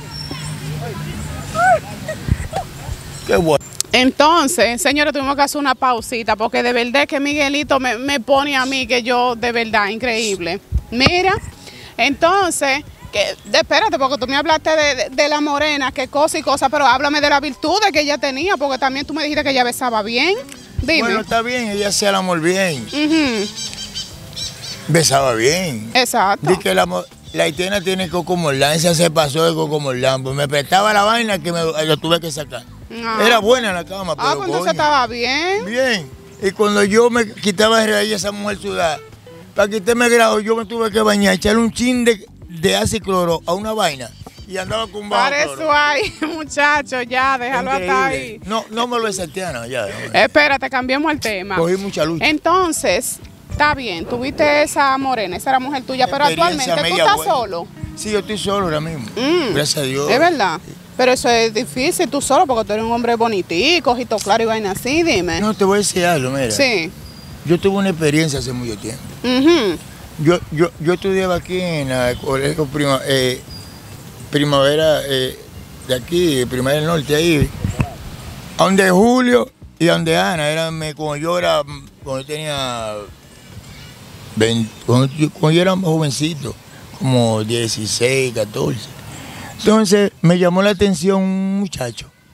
Qué bueno. Entonces, señores, tuvimos que hacer una pausita porque de verdad que Miguelito me, me pone a mí que yo, de verdad, increíble. Mira, entonces, que, de- espérate, porque tú me hablaste de, de- de la morena, qué cosa y cosa, pero háblame de las virtudes que ella tenía, porque también tú me dijiste que ella besaba bien. Dime. Bueno, está bien, ella hacía el amor bien, Ujú, besaba bien. exacto. Dice que la, mo- la haitiana tiene Coco Morlán, esa se pasó de Coco Morlán, pues me prestaba la vaina que me lo tuve que sacar. Ah. Era buena la cama, pero Ah, pues entonces coño, estaba bien. bien. Y cuando yo me quitaba de ahí esa mujer sudada, para quitarme el grado, yo me tuve que bañar, echarle un chin de, de ácido cloro a una vaina y andaba con un bajo Para cloro. eso hay, muchacho, ya, déjalo hasta ahí. Increíble. No, no me lo es haitiana, ya. no. Espérate, cambiemos el tema. Cogí mucha lucha. Entonces, está bien, tuviste esa morena, esa era mujer tuya, pero Experiencia actualmente tú media estás buena. solo. Sí, yo estoy solo ahora mismo. Mm. Gracias a Dios. Es verdad. Pero eso es difícil tú solo porque tú eres un hombre bonitico, ojito claro y vaina así, dime. No, te voy a decir algo, mira. Sí. Yo tuve una experiencia hace mucho tiempo. Ujú. Yo, yo, yo estudiaba aquí en la colegio prima, eh, primavera eh, de aquí, primavera del norte, ahí. A donde Julio y a donde Ana, eran, me- cuando yo era, cuando yo tenía, veinte, cuando, yo, cuando yo era más jovencito, como dieciséis, catorce. Entonces me llamó la atención un muchacho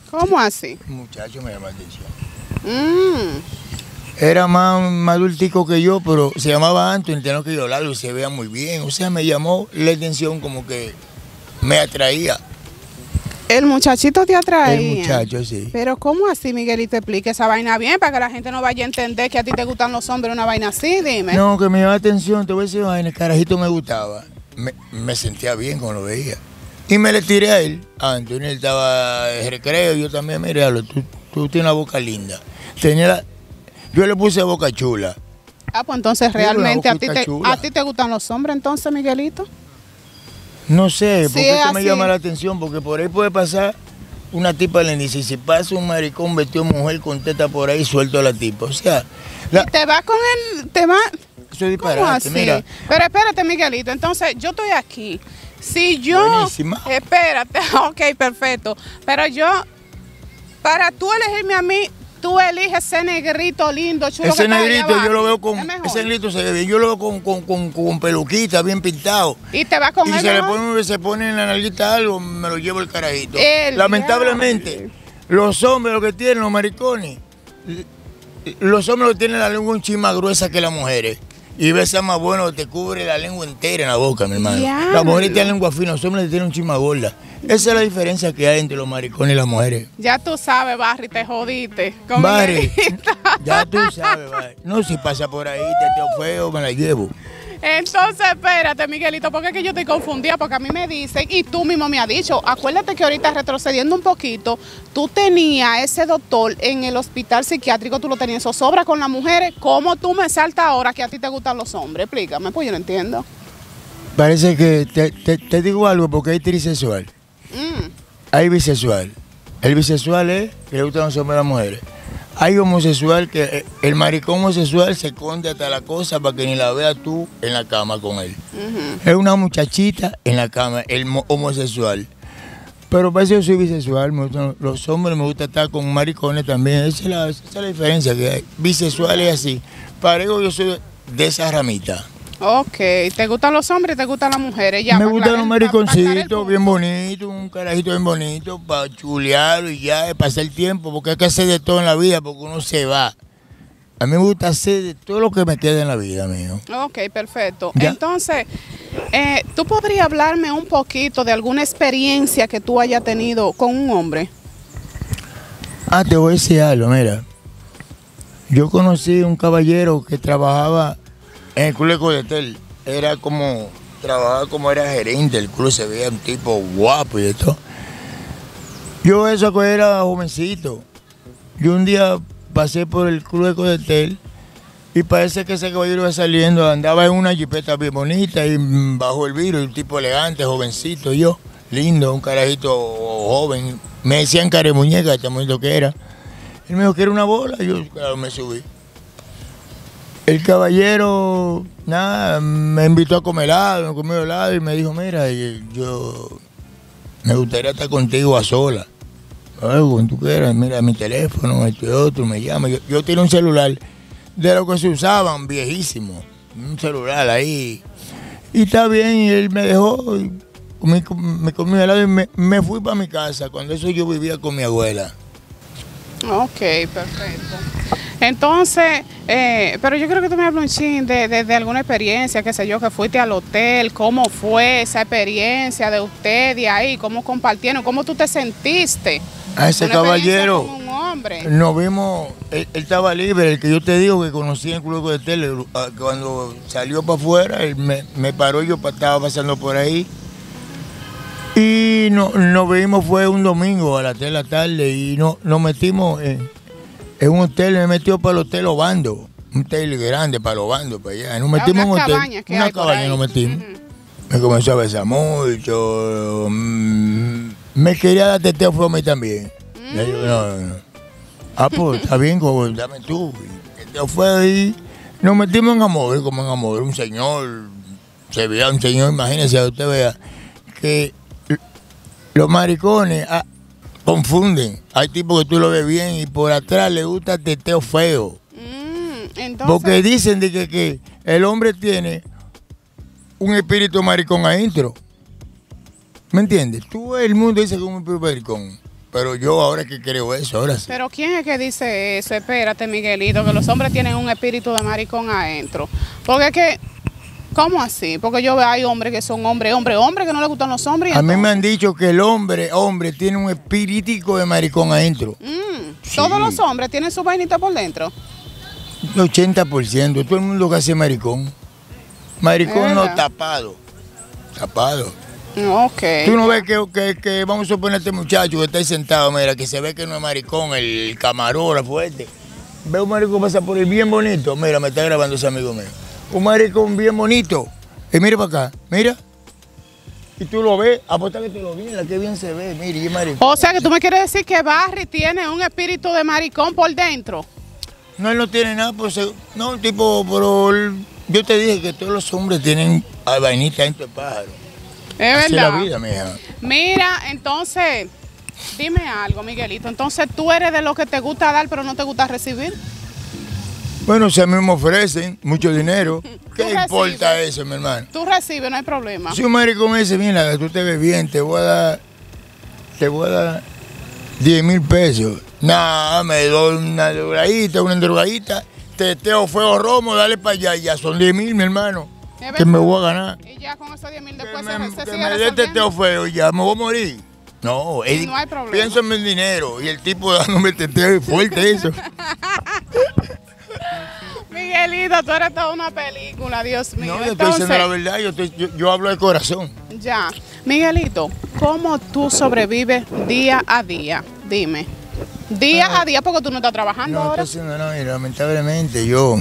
¿Cómo así? Un muchacho me llama la atención. Mm. Era más, más adultico que yo, pero se llamaba Anthony, tenía que yo y se veía muy bien. O sea, me llamó la atención, como que me atraía. El muchachito te atraía. El muchacho, sí. Pero ¿cómo así, Miguelito? Explique esa vaina bien para que la gente no vaya a entender que a ti te gustan los hombres, una vaina así, dime. No, que me llamaba la atención, te voy a decir, vaina, el carajito me gustaba. Me, me sentía bien cuando lo veía. Y me le tiré a él. Ah, Anthony, él estaba de recreo, yo también, míralo, tú, tú tienes una boca linda. Tenía la, yo le puse boca chula. Ah, pues entonces realmente a ti, te, a ti te gustan los hombres, entonces, Miguelito. No sé, porque sí, esto así me llama la atención, porque por ahí puede pasar una tipa le dice, si pasa un maricón vestido de mujer con teta por ahí, suelto a la tipa. O sea, la, te va con el, te va. Eso es disparate, mira. Pero espérate, Miguelito, entonces yo estoy aquí. Si yo, buenísima. Espérate, ok, perfecto. Pero yo, para tú elegirme a mí, tú eliges ese negrito lindo, chulo. Ese que negrito está yo lo veo con, ese negrito se ve bien, yo lo veo con, con, con, con peluquita, bien pintado. Y te va con y él. se le pone, se pone en la nalguita algo, me lo llevo el carajito. El Lamentablemente, diablo. Los hombres lo que tienen, los maricones, los hombres lo tienen la lengua un chin más gruesa que las mujeres. Y besas más bueno, te cubre la lengua entera en la boca, mi hermano. Diablo. Las mujeres tienen lengua fina, los hombres tienen un chin más gorda. Esa es la diferencia que hay entre los maricones y las mujeres. Ya tú sabes, Barry, te jodiste. Con Barry, ya tú sabes, Barry. No, si pasa por ahí, te teo feo, me la llevo. Entonces, espérate, Miguelito, porque es que yo estoy confundida, porque a mí me dicen, y tú mismo me has dicho, acuérdate que ahorita retrocediendo un poquito, tú tenías ese doctor en el hospital psiquiátrico, tú lo tenías zozobra con las mujeres, ¿cómo tú me saltas ahora que a ti te gustan los hombres? Explícame, pues yo no entiendo. Parece que, te, te, te digo algo, porque hay trisexual, Mm. hay bisexual. El bisexual es que le gustan los hombres a las mujeres. Hay homosexual que el maricón homosexual se esconde hasta la cosa para que ni la veas tú en la cama con él. Uh-huh. Es una muchachita en la cama, el homosexual. Pero parece que yo soy bisexual, me gustan, los hombres me gusta estar con maricones también. Esa es la, esa es la diferencia que hay. Bisexual es así. Parece que yo soy de esa ramita. Ok, ¿te gustan los hombres y te gustan las mujeres? Ya, me gustan los mariconcitos, pa, pa bien bonitos, un carajito bien bonito, para chulearlo y ya, de pasar el tiempo, porque hay que hacer de todo en la vida, porque uno se va. A mí me gusta hacer de todo lo que me queda en la vida, mío. Ok, perfecto. ¿Ya? Entonces, eh, ¿tú podrías hablarme un poquito de alguna experiencia que tú hayas tenido con un hombre? Ah, te voy a decir algo, mira. Yo conocí un caballero que trabajaba en el club de Codetel. Era como, trabajaba como era gerente del club, se veía un tipo guapo y de todo. Yo eso que era jovencito. Yo un día pasé por el club de Codetel y parece que ese caballero iba saliendo, andaba en una jipeta bien bonita y bajo el vidrio, un tipo elegante, jovencito, yo, lindo, un carajito joven. Me decían caremuñeca, este bonito que era. Él me dijo que era una bola, yo claro me subí. El caballero, nada, me invitó a comer helado, me comió helado y me dijo, mira, yo me gustaría estar contigo a solas. Algo, cuando tú quieras, mira mi teléfono, esto y otro, me llama. Yo, yo tenía un celular de lo que se usaban, viejísimo, un celular ahí. Y está bien, y él me dejó, y me, me comió helado y me, me fui para mi casa. Cuando eso yo vivía con mi abuela. Ok, perfecto. Entonces, eh, pero yo creo que tú me hablas un chin de, de, de alguna experiencia, qué sé yo, que fuiste al hotel, cómo fue esa experiencia de usted de ahí, cómo compartieron, cómo tú te sentiste. A ese caballero, con un hombre. Nos vimos, él, él estaba libre, el que yo te digo que conocí en el club de tele, cuando salió para afuera, él me, me paró, yo estaba pasando por ahí. Y no, nos vimos, fue un domingo a las tres de la tarde y no, nos metimos en, en un hotel, me metió para el hotel Obando, un hotel grande para Obando, para allá. Nos metimos en un hotel, cabaña que una cabaña nos metimos. Uh-huh. Me comenzó a besar mucho, mmm, me quería dar teteo fue a mí también. Uh-huh. Yo, no, no, no. Ah, pues está bien, como, dame tú. Y teteo fue ahí, nos metimos en amor, como en amor, un señor, se veía un señor, imagínese, usted vea, que los maricones ah, confunden. Hay tipos que tú lo ves bien y por atrás le gusta teteo feo. Mm, entonces... Porque dicen de que, que el hombre tiene un espíritu maricón adentro. ¿Me entiendes? Tú, el mundo dice que es un espíritu maricón. pero yo ahora que creo eso, ahora sí. Pero ¿quién es que dice eso? Espérate, Miguelito, que los hombres tienen un espíritu de maricón adentro. Porque es que, ¿cómo así? Porque yo veo, hay hombres que son hombres, hombres, hombres que no les gustan los hombres. A mí me han dicho que el hombre, hombre, tiene un espíritu de maricón adentro. Mm, Sí. Todos los hombres tienen su vainita por dentro. El ochenta por ciento, todo el mundo que hace maricón. Maricón no ¿Verdad? tapado. Tapado. Ok. Tú no ves que, que, que vamos a suponer este muchacho que está ahí sentado, mira, que se ve que no es maricón, el camarógrafo este. Ve un maricón pasar por el bien bonito. Mira, me está grabando ese amigo mío. Un maricón bien bonito. Y mira para acá, mira. Y tú lo ves, apuesta que te lo mira, qué bien se ve, mira, y es maricón. O sea que tú me quieres decir que Barry tiene un espíritu de maricón por dentro. No, él no tiene nada, pues, se- no, tipo, pero él- yo te dije que todos los hombres tienen a vainita dentro del pájaro. Es Así es verdad. la vida, mija. Mira, entonces, dime algo, Miguelito. Entonces tú eres de los que te gusta dar, pero no te gusta recibir. Bueno, si a mí me ofrecen mucho dinero, ¿qué Tú importa recibes. eso, mi hermano? Tú recibes, no hay problema. Si un maricón me dice, mira, tú te ves bien, te voy a dar, te voy a dar diez mil pesos. Nada, me doy una drogadita, una drogadita, teteo, fuego, romo, dale para allá, ya son diez mil, mi hermano, Es que me verdad. voy a ganar. Y ya con esos diez mil Que después me, se, se que sigue me dé resolviendo. teteo feo, ya me voy a morir. No, Sí, es- no hay problema. pienso en mi dinero y el tipo dándome teteo es fuerte eso. Miguelito, tú eres toda una película, Dios mío. No, yo estoy diciendo la Entonces, verdad, yo, estoy- yo, yo hablo de corazón. ya. Miguelito, ¿cómo tú sobrevives día a día? Dime. Día a día, porque tú no estás trabajando No, ahora. estoy haciendo nada y lamentablemente yo.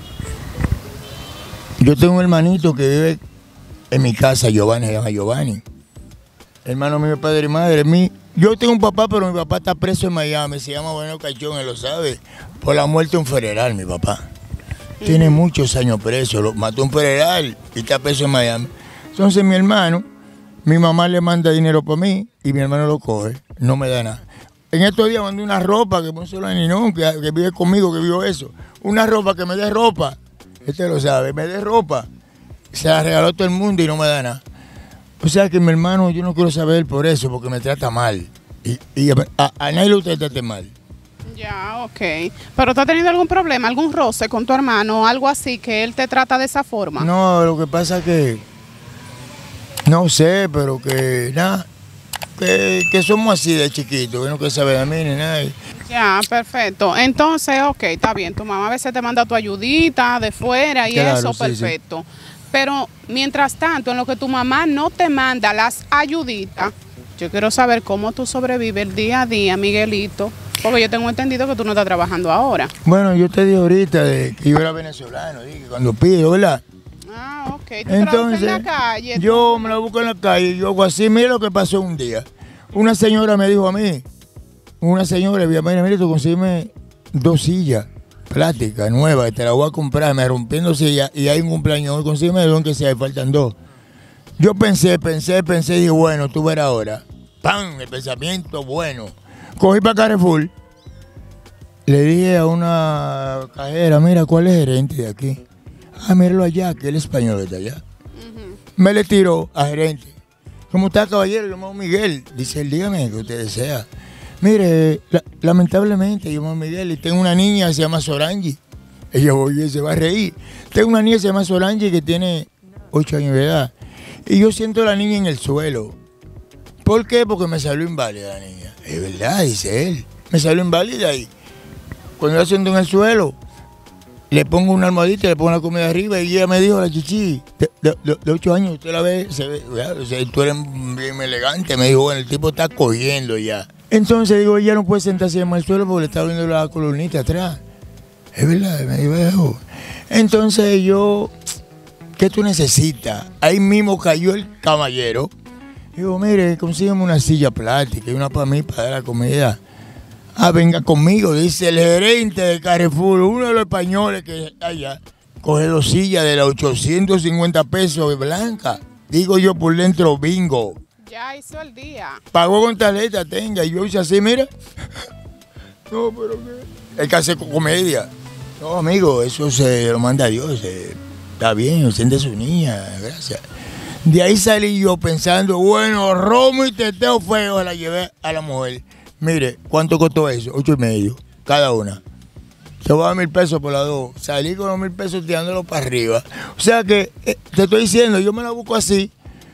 Yo tengo un hermanito que vive en mi casa, Giovanni, se llama Giovanni. Hermano mío, padre y madre. Mi, yo tengo un papá, pero mi papá está preso en Miami, se llama Bueno Cachón, él lo sabe, por la muerte de un federal, mi papá. Tiene muchos años preso, lo mató un federal y está preso en Miami. Entonces mi hermano, mi mamá le manda dinero para mí y mi hermano lo coge, no me da nada. En estos días mandé una ropa que puso la Ninón, que, que vive conmigo, que vio eso. Una ropa que me dé ropa. Este lo sabe, me dé ropa. Se la regaló todo el mundo y no me da nada. O sea que mi hermano, yo no quiero saber por eso, porque me trata mal. Y, y a, a, a nadie le trata mal. Ya, ok. ¿Pero tú has tenido algún problema, algún roce con tu hermano o algo así que él te trata de esa forma? No, lo que pasa es que. No sé, pero que nada. Que, que somos así de chiquitos, que no que sabe de mí ni nada. Ya, perfecto. Entonces, ok, está bien. Tu mamá a veces te manda tu ayudita de fuera y Claro, eso, sí, perfecto. Pero mientras tanto, en lo que tu mamá no te manda las ayuditas, yo quiero saber cómo tú sobrevives el día a día, Miguelito. Porque yo tengo entendido que tú no estás trabajando ahora. Bueno, yo te dije ahorita de que yo era venezolano, dije, cuando pido, ¿verdad? Ah, ok. Tú trabajas Entonces, en la calle. yo me la busco en la calle, yo hago así. Mira lo que pasó un día. Una señora me dijo a mí, una señora, mira, mira, tú consígueme dos sillas plásticas nuevas, que te las voy a comprar, me rompiendo sillas y hay un cumpleaños, hoy consígueme dos, que sea, faltan dos. Yo pensé, pensé, pensé, y dije, bueno, tú verás ahora. ¡Pam! El pensamiento bueno. Cogí para Carrefour, le dije a una cajera, mira, ¿cuál es el gerente de aquí? Ah, míralo allá, que él es español que está allá. Me le tiró a gerente. ¿Cómo está, caballero? Yo me llamo Miguel. Dice él, dígame que usted desea. Mire, la- lamentablemente yo me llamo Miguel y tengo una niña que se llama Sorangi. Ella oye, se va a reír. Tengo una niña que se llama Sorangi que tiene ocho años de edad. Y yo siento a la niña en el suelo. ¿Por qué? Porque me salió inválida la niña. Es verdad, dice él. Me salió inválida y cuando yo la siento en el suelo, le pongo una almohadita, le pongo la comida arriba y ella me dijo, la chichi, de, de, de- de ocho años, usted la ve, se ve, o sea, tú eres bien elegante. Me dijo, bueno, el tipo está cogiendo ya. Entonces digo, ella no puede sentarse en el suelo porque le está viendo la columnita atrás. Es verdad, me dijo. Entonces yo, ¿qué tú necesitas? Ahí mismo cayó el caballero. Digo, mire, consígueme una silla plástica y una para mí para dar la comida. Ah, venga conmigo, dice el gerente de Carrefour, uno de los españoles que está allá. Coge dos sillas de las ochocientos cincuenta pesos blanca. Digo yo por dentro, bingo. Ya hizo el día. Pagó con tarjeta, tenga. Y yo hice así, mira. No, pero qué. El que hace comedia. No, amigo, eso se lo manda Dios. eh, Está bien, siente su niña, gracias. De ahí salí yo pensando, bueno, romo y teteo feo, la llevé a la mujer. Mire, ¿cuánto costó eso? Ocho y medio, cada una. Se va a dar mil pesos por las dos. Salí con los mil pesos tirándolo para arriba. O sea que, eh, te estoy diciendo, yo me la busco así,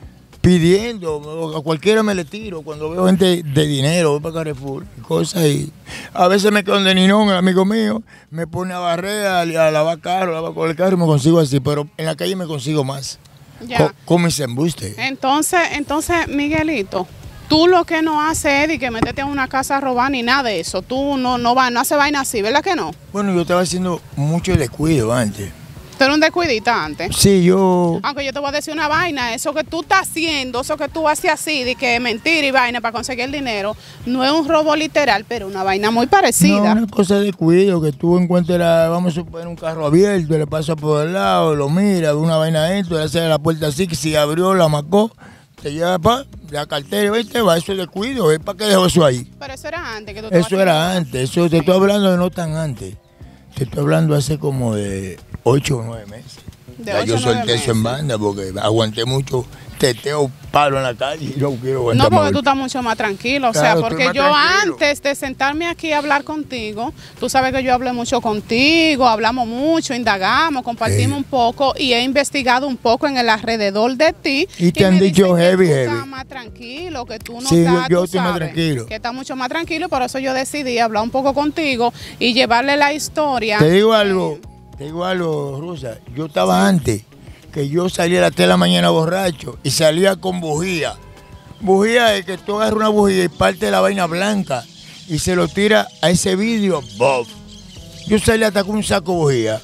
pidiendo, a cualquiera me le tiro. Cuando veo gente de dinero, voy para Carrefour, y cosas y a veces me quedo de Ninón, el amigo mío, me pone a barrer, a, a lavar carro, a lavar con el carro y me consigo así, pero en la calle me consigo más. Ya. Con, con mis embustes. Entonces, entonces, Miguelito, tú lo que no haces es que meterte a una casa a robar ni nada de eso. Tú no, no, va, no haces vaina así, ¿verdad que no? Bueno, yo estaba haciendo mucho descuido antes. Tú eres un descuidita antes. Sí, yo... Aunque yo te voy a decir una vaina, eso que tú estás haciendo, eso que tú haces así, de que mentira y vaina para conseguir el dinero, no es un robo literal, pero una vaina muy parecida. No, una cosa de cuido, que tú encuentras, vamos a poner un carro abierto, le pasas por el lado, lo mira, ve una vaina adentro, le hace la puerta así, que si abrió, la marcó, te lleva para la cartera y te va, eso es de cuido, ¿eh? ¿Para qué dejó eso ahí? Pero eso era antes que tú Eso era antes, eso te estoy hablando de no tan antes, te estoy hablando hace como de ocho o nueve meses. De Ya ocho, yo solté nueve eso en banda porque aguanté mucho teteo, palo en la calle y no quiero aguantar No, porque más. tú estás mucho más tranquilo, o Claro, sea, estoy porque más yo tranquilo. antes de sentarme aquí a hablar contigo, tú sabes que yo hablé mucho contigo, hablamos mucho, indagamos, compartimos Sí. un poco y he investigado un poco en el alrededor de ti. Y te han me dicho dicen que heavy, tú heavy. estás más tranquilo, que tú no Sí, yo- estás, yo tú estoy más sabes, tranquilo. que estás mucho más tranquilo, por eso yo decidí hablar un poco contigo y llevarle la historia. Te digo algo, te digo algo, Rosa. Yo estaba antes, que yo salía a las tres de la mañana borracho y salía con bujía. Bujía es que tú agarras una bujía y parte la vaina blanca y se lo tira a ese vidrio, ¡bob! Yo salía hasta con un saco de bujía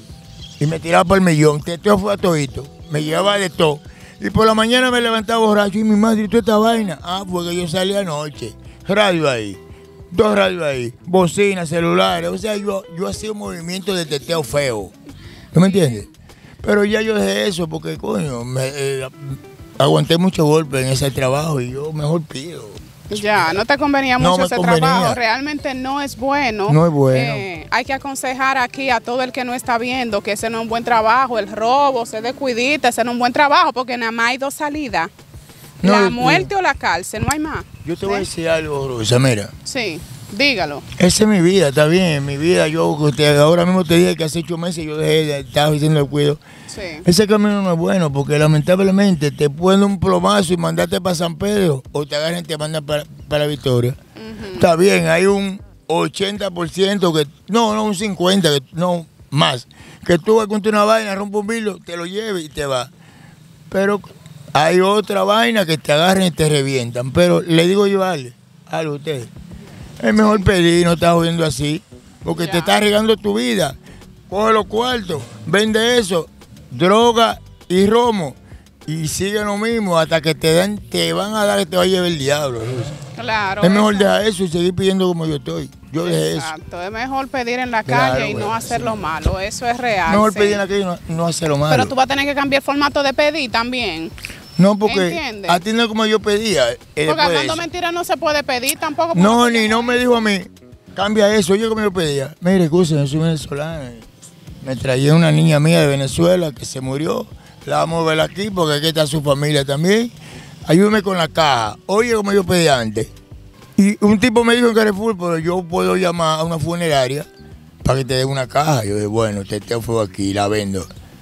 y me tiraba por el millón. Teteo fue a todito, me llevaba de todo. Y por la mañana me levantaba borracho y mi madre, ¿y toda esta vaina? Ah, porque yo salía anoche. Radio ahí. Dos radios ahí, bocinas, celulares, o sea, yo, yo hacía un movimiento de teteo feo, ¿tú me entiendes? Pero ya yo dejé eso porque, coño, me, eh, aguanté mucho golpe en ese trabajo y yo mejor pido. Ya, no te convenía No mucho me ese convenía. trabajo, realmente no es bueno. No es bueno. Eh, hay que aconsejar aquí a todo el que no está viendo que ese no es un buen trabajo, el robo, ser descuidita, ese no es un buen trabajo porque nada más hay dos salidas, No, la yo- muerte o la cárcel, no hay más. Yo te voy a ¿Sí? decir algo, Rosa, mira, Sí, dígalo. esa es mi vida, está bien, mi vida, yo te- ahora mismo te dije que hace ocho meses yo dejé de estar haciendo el cuido. Sí. Ese camino no es bueno porque lamentablemente te ponen un plomazo y mandarte para San Pedro o te agarran y te mandan para, para Victoria. Ujú. Está bien, hay un ochenta por ciento que, no, no, un cincuenta por ciento, que, no, más, que tú vas con una vaina, rompe un vidrio, te lo lleves y te vas. Pero hay otra vaina que te agarran y te revientan. Pero le digo yo a Ale, algo a ustedes, es mejor pedir, no estás jodiendo así, porque Ya. te está regando tu vida. Coge los cuartos, vende eso, droga y romo, y sigue lo mismo hasta que te dan, te van a dar que te va a llevar el diablo. Rosa. Claro. Es mejor eso- dejar eso y seguir pidiendo como yo estoy. Yo dejé eso. Exacto, es mejor pedir en la Claro, calle y no bueno, hacer sí. lo malo, eso es real. Mejor sí. pedir en la calle y no, no hacer lo malo. Pero tú vas a tener que cambiar el formato de pedir también. No, porque ¿entiendes? a ti no es como yo pedía. eh, Porque después de hablando eso. mentiras no se puede pedir tampoco. porque No, tú ni ya no me eso. dijo a mí, cambia eso, yo como yo pedía. Mire, escúcheme, soy venezolano. Me traía una niña mía de Venezuela que se murió. La vamos a ver aquí porque aquí está su familia también. Ayúdeme con la caja. Oye, como yo pedía antes. Y un tipo me dijo en Carrefour, pero yo puedo llamar a una funeraria para que te den una caja. Yo dije, bueno, teteo fue aquí, la vendo.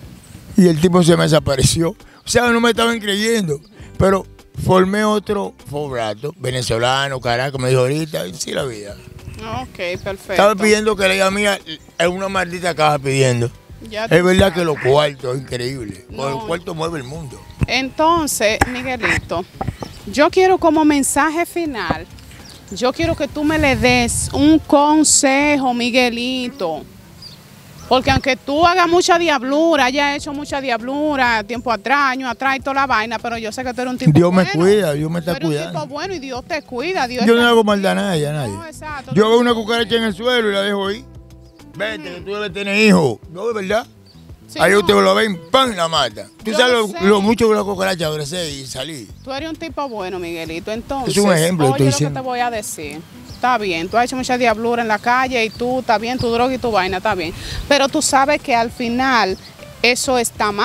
Y el tipo se me desapareció. O sea, no me estaban creyendo. Pero formé otro fobrato, venezolano, carajo, me dijo ahorita, y sí la vida. Ok, perfecto. Estaba pidiendo que le llamara en una maldita caja pidiendo. Ya tú Es verdad sabes. que los cuartos, es increíble. No. Los cuartos mueve el mundo. Entonces, Miguelito, yo quiero como mensaje final, yo quiero que tú me le des un consejo, Miguelito. Porque aunque tú hagas mucha diablura, hayas hecho mucha diablura tiempo atrás, años atrás y toda la vaina, pero yo sé que tú eres un tipo Dios me bueno. cuida, Dios me está Tú eres un cuidando. tipo bueno y Dios te cuida. Dios Yo no está- hago maldad a nadie, a nadie. No, exacto. Yo hago una cucaracha en el suelo y la dejo ahí. Vete, que tú debes tener hijos. No, de verdad. Sí, Ahí no, ustedes lo ven, ¡pam! La mata. Tú Yo sabes lo, sé. lo mucho que la cucaracha crecí y salí. Tú eres un tipo bueno, Miguelito. Entonces, Es un ejemplo, oye estoy lo que diciendo. te voy a decir. Está bien, tú has hecho mucha diablura en la calle y tú, está bien, tu droga y tu vaina, está bien. Pero tú sabes que al final eso está mal.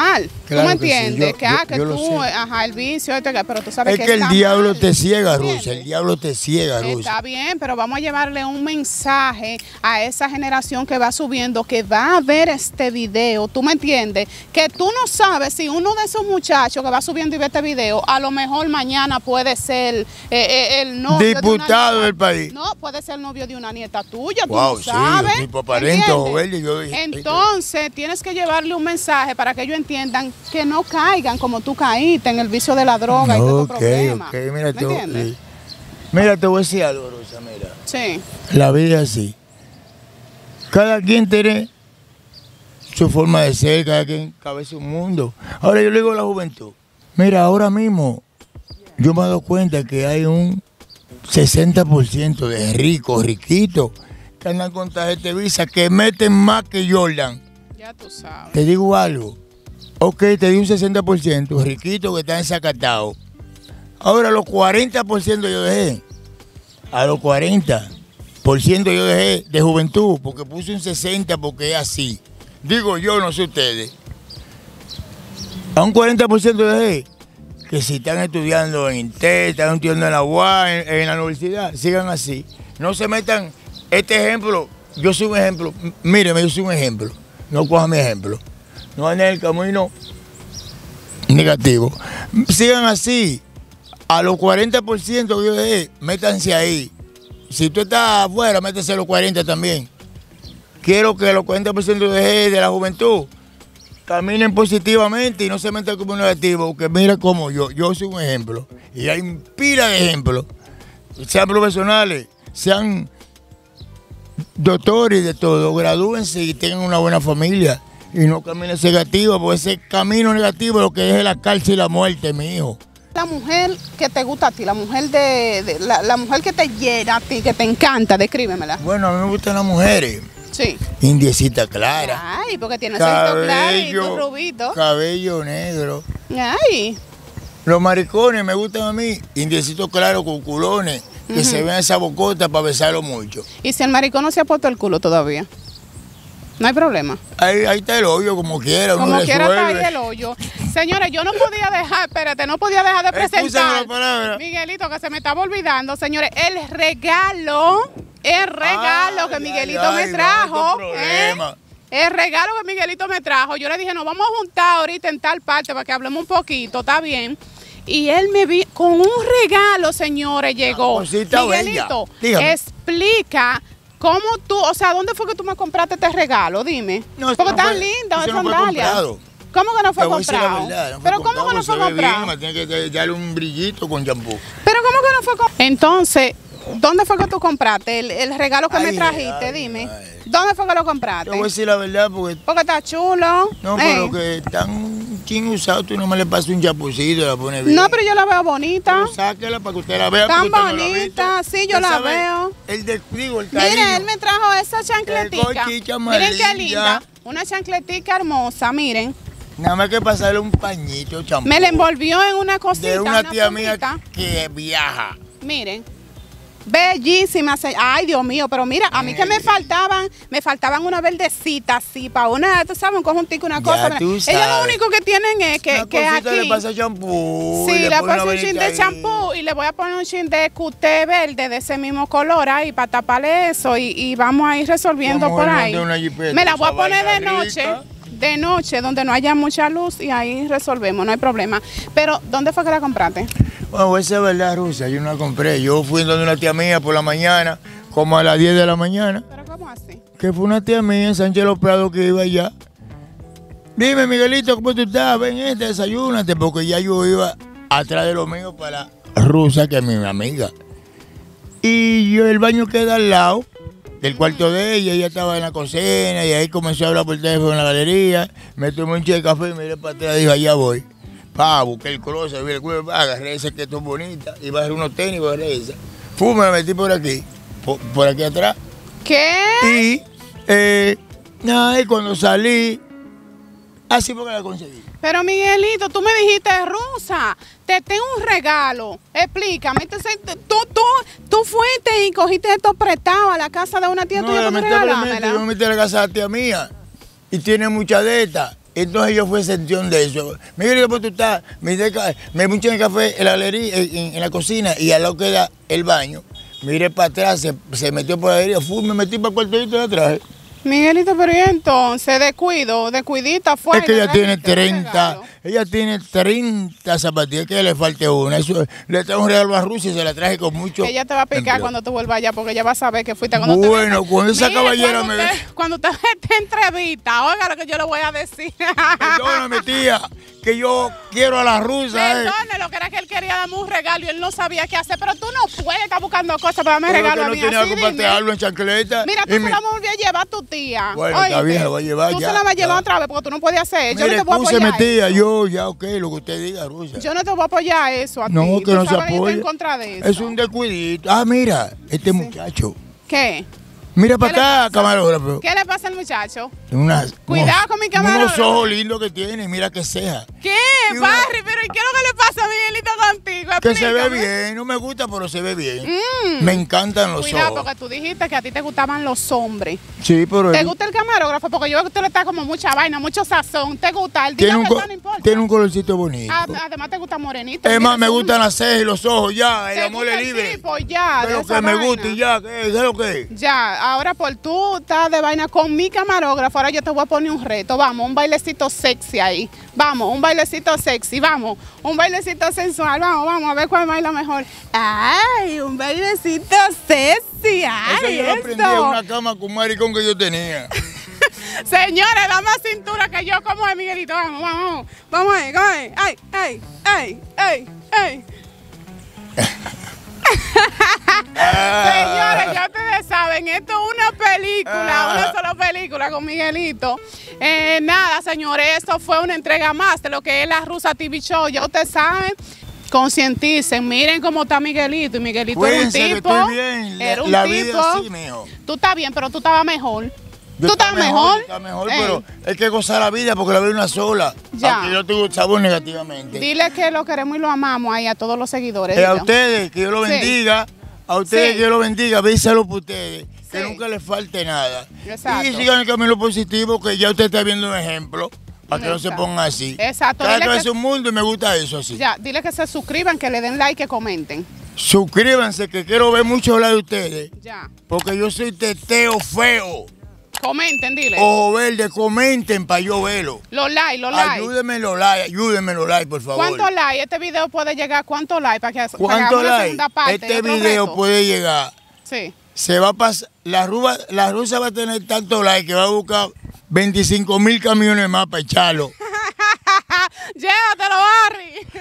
Claro ¿Tú me que sí, entiendes? yo- que, ah, yo- que yo lo tú, sé. ajá, el vicio, esto, que- pero tú sabes Es que que el está diablo mal, te ciega, ¿entiendes? Rusa. El diablo te ciega, Rusa. Está bien, pero vamos a llevarle un mensaje a esa generación que va subiendo, que va a ver este video, ¿tú me entiendes? Que tú no sabes si uno de esos muchachos que va subiendo y ve este video, a lo mejor mañana puede ser eh, eh, el novio de una Diputado nieta. del país. No, puede ser el novio de una nieta tuya, tú Wow, no sí, sabes. tipo aparento, ¿entiendes? verde, yo dije, Entonces, tienes que llevarle un mensaje para que ellos entiendan que no caigan como tú caíste en el vicio de la droga y todo Ok, problema. ok, mira, ¿Me te, entiendes? sí. Mira, te voy a decir algo, Rosa, mira. Sí. La vida es así. Cada quien tiene su forma de ser, cada quien cabeza un mundo. Ahora yo le digo a la juventud, mira, ahora mismo yo me he dado cuenta que hay un sesenta por ciento de ricos, riquitos, que andan con tarjeta Visa, que meten más que Jordan. Ya tú sabes. Te digo algo. Ok, te di un sesenta por ciento, riquito que está ensacatado. Ahora los cuarenta por ciento yo dejé. A los cuarenta por ciento yo dejé de juventud, porque puse un sesenta porque es así. Digo yo, no sé ustedes. A un cuarenta por ciento dejé que si están estudiando en Intel, están estudiando en la U A, en, en la universidad, sigan así. No se metan. Este ejemplo, yo soy un ejemplo. M- Míreme, yo soy un ejemplo. No cojan mi ejemplo. No anden en el camino negativo. Sigan así. A los cuarenta por ciento que yo dejé, métanse ahí. Si tú estás afuera, métese a los cuarenta también. Quiero que los cuarenta por ciento dejé de la juventud caminen positivamente y no se metan como negativo, porque mira como yo, yo soy un ejemplo. Y hay pila de ejemplos. Sean profesionales, sean doctores de todo, gradúense y tengan una buena familia. Y no caminen negativo, porque ese camino negativo es lo que es la cárcel y la muerte, mi hijo. La mujer que te gusta a ti, la mujer de, de- la, la mujer que te llena a ti, que te encanta, descríbemela. Bueno, a mí me gustan las mujeres. Sí. Indiecita clara. Ay, porque tienes ojito claro y tu Cabello, rubito. cabello negro. Ay. Los maricones me gustan a mí, indiecito claro con culones, que Ujú. se vean esa bocota para besarlo mucho. ¿Y si el maricón no se ha puesto el culo todavía? No hay problema. Ahí, ahí está el hoyo, como quiera, uno Como quiera está resuelve. ahí el hoyo. Señores, yo no podía dejar, espérate, no podía dejar de Excúsame presentar. la palabra. Miguelito, que se me estaba olvidando, señores, el regalo, el regalo que Ay, Miguelito ay, me ay, trajo. no hay ¿eh? problema. El regalo que Miguelito me trajo. Yo le dije, nos vamos a juntar ahorita en tal parte para que hablemos un poquito, está bien. Y él me vi con un regalo, señores, llegó. cosita Miguelito, bella. Dígame. explica cómo tú, o sea, ¿dónde fue que tú me compraste este regalo? Dime. No, eso Porque no tan fue- lindo, eso es no fue sandalia. comprado. ¿Cómo que no fue Te voy a decir la comprado? verdad, no fue Pero ¿cómo comprado, que no se fue ve bien, comprado? me tiene que darle un brillito con champú. Pero ¿cómo que no fue comprado? Entonces, ¿dónde fue que tú compraste el, el regalo que me Ay, trajiste? ay, Dime. ay. ¿Dónde fue que lo Te compraste? voy a decir la verdad porque Porque está chulo. no, Eh. pero que están chin usados, tú no me le pasas un chapucito y la pones bien. No, pero yo la veo bonita. Pero sáquela para que usted la vea. Tan porque usted no la ha bonita, visto. sí, yo Usted la sabe veo. El de, digo, el cariño. Mire, él me trajo esa chancletica. cochicha más Miren qué linda. linda. Una chancletica hermosa, miren. Nada más que pasarle un pañito champú. Me la envolvió en una cosita, de una tía mía fundita. que viaja. Miren. Bellísima. se- Ay, Dios mío, pero mira, a mí que me faltaban, me faltaban una verdecita así, para una, tú sabes, un conjuntico, una Ya cosa. tú Ellos sabes. lo único que tienen es que, Una que cosita aquí. le pasa champú. y Sí, le pone pongo una un chin velita de ahí. champú y le voy a poner un chin de cuté verde de ese mismo color ahí para taparle eso y, y vamos a ir resolviendo La por mujer ahí. monta una jipeta, Me la voy a esa poner de vaina noche, rica. de noche, donde no haya mucha luz y ahí resolvemos, no hay problema. Pero, ¿dónde fue que la compraste? Bueno, esa es verdad, Rusa, yo no la compré. Yo fui donde una tía mía por la mañana, como a las diez de la mañana, ¿Pero cómo así? que fue una tía mía en Sánchez Los Prados que iba allá. Dime, Miguelito, ¿cómo tú estás? Ven, este, desayúnate, porque ya yo iba atrás de lo mío para Rusa, que es mi amiga. Y yo, el baño queda al lado del cuarto de ella, ella estaba en la cocina y ahí comenzó a hablar por teléfono en la galería. Me tomé un ché de café y me miré para atrás y dije, allá voy. Pa, busqué el closet, vi el cuerpo, agarré esa que es bonita, iba a hacer unos tenis, y agarré esa. Fui, me la metí por aquí, por, por aquí atrás. ¿Qué? Y, eh, nada, y cuando salí, así porque la conseguí. Pero Miguelito, tú me dijiste, Rusa, te tengo un regalo. Explícame. Entonces, tú, tú, tú fuiste y cogiste esto prestado a la casa de una tía No, tuya para lamentablemente regalármela. yo me metí a la casa de la tía mía y tiene mucha de estas. Entonces yo fui sentión de eso. Miguelito, pues tú estás, me, de, me puse el café en la, galería, en, en la cocina y al lado queda el baño. Miré para atrás, se, se metió por la galería, fui, me metí para el cuartito de atrás. Miguelito, pero ¿y entonces? Descuido, descuidita fue. Es que ella tiene treinta, ella tiene treinta zapatillas, que le falte una. Eso, le traje un regalo a Rusia y se la traje con mucho. Ella te va a picar empleo. Cuando tú vuelvas allá, porque ella va a saber que fuiste cuando bueno, te cuando esa Mire, caballera cuando me ve. Cuando usted te entrevista, oiga lo que yo le voy a decir. Perdóname, tía, que yo quiero a la rusa. Perdóname, eh. lo que era que él quería darme un regalo y él no sabía qué hacer, pero tú no puedes estar buscando cosas para darme pero regalo que a no mí. tenía así, que compartirlo en chancleta. Mira, tú se la volví a llevar a tu tía. Bueno, Oye, está bien, lo voy a llevar tú ya. Tú se la vas a llevar ya. otra vez porque tú no puedes hacer. Yo Mire, no te voy a apoyar. tía, yo, ya, ok, lo que usted diga, Rusa. Yo no te voy a apoyar eso a no, ti. No, que tú no se apoya. Que yo estoy en contra de eso. Es un descuidito. Ah, mira, este sí. muchacho. ¿Qué? Mira para acá, camarógrafo. ¿Qué le pasa al muchacho? Unas, Cuidado unos, con mi camarógrafo. Unos ojos lindos que tiene, mira que ceja. ¿Qué, Barry? ¿Pero qué es lo que le pasa a Miguelito contigo? Que Explícame. se ve bien, no me gusta, pero se ve bien. Mm. Me encantan los Cuidado, ojos. porque tú dijiste que a ti te gustaban los hombres. Sí, pero... ¿Te él... gusta el camarógrafo? Porque yo veo que usted le está como mucha vaina, mucho sazón. ¿Te gusta? El día tiene, un verdad, no importa. tiene un colorcito bonito. Además te gusta morenito. Además me gustan las cejas y los ojos, ya, el amor es libre. Tipo, ya, de lo que me gusta y ya, ¿qué es lo que es? Ya, ahora por tú estás de vaina con mi camarógrafo, ahora yo te voy a poner un reto. Vamos, un bailecito sexy ahí. Vamos, un bailecito sexy, vamos. Un bailecito sensual, vamos, vamos, a ver cuál baila mejor. ¡Ay, un bailecito sexy! ¡Ay, eso yo lo aprendí en una cama con un maricón que yo tenía. Señores, da más cintura que yo como de Miguelito. Vamos, vamos, vamos ahí, vamos ahí. ¡Ay, ay, ay, ay, ay! Señores, ya ustedes saben, esto es una película, una sola película con Miguelito. Eh, nada, señores, esto fue una entrega más de lo que es la Rusa T V Show. Ya ustedes saben, concienticen, miren cómo está Miguelito. Y Miguelito Cuídense, era un tipo. que estoy bien. Era un la tipo. vida así, mijo. Tú estás bien, pero tú estabas mejor. Yo ¿Tú estás mejor? Está mejor, eh. pero hay que gozar la vida porque la vida es una sola. Ya. Aunque yo tengo sabor negativamente. Dile que lo queremos y lo amamos ahí a todos los seguidores. Eh, a ustedes, que Dios lo bendiga. Sí. A ustedes, sí. que Dios lo bendiga. Bésalo por ustedes. Sí. Que nunca les falte nada. Exacto. Y sigan el camino positivo, que ya usted está viendo un ejemplo. Para que Exacto. no se pongan así. Exacto. Cada vez es un mundo y me gusta eso así. Ya, dile que se suscriban, que le den like, que comenten. Suscríbanse, que quiero ver mucho hablar de ustedes. Ya. Porque yo soy teteo feo. Comenten, dile. Ojo verde, comenten para yo verlo. Los likes, los likes. Ayúdenme los likes, ayúdenme los likes, por favor. ¿Cuántos likes? Este video puede llegar a cuántos likes para que ¿Cuántos likes? Este video reto? puede llegar. Sí. Se va a pasar, la, ruba, la rusa va a tener tantos likes que va a buscar veinticinco mil camiones más para echarlo. Llévatelo, Barry.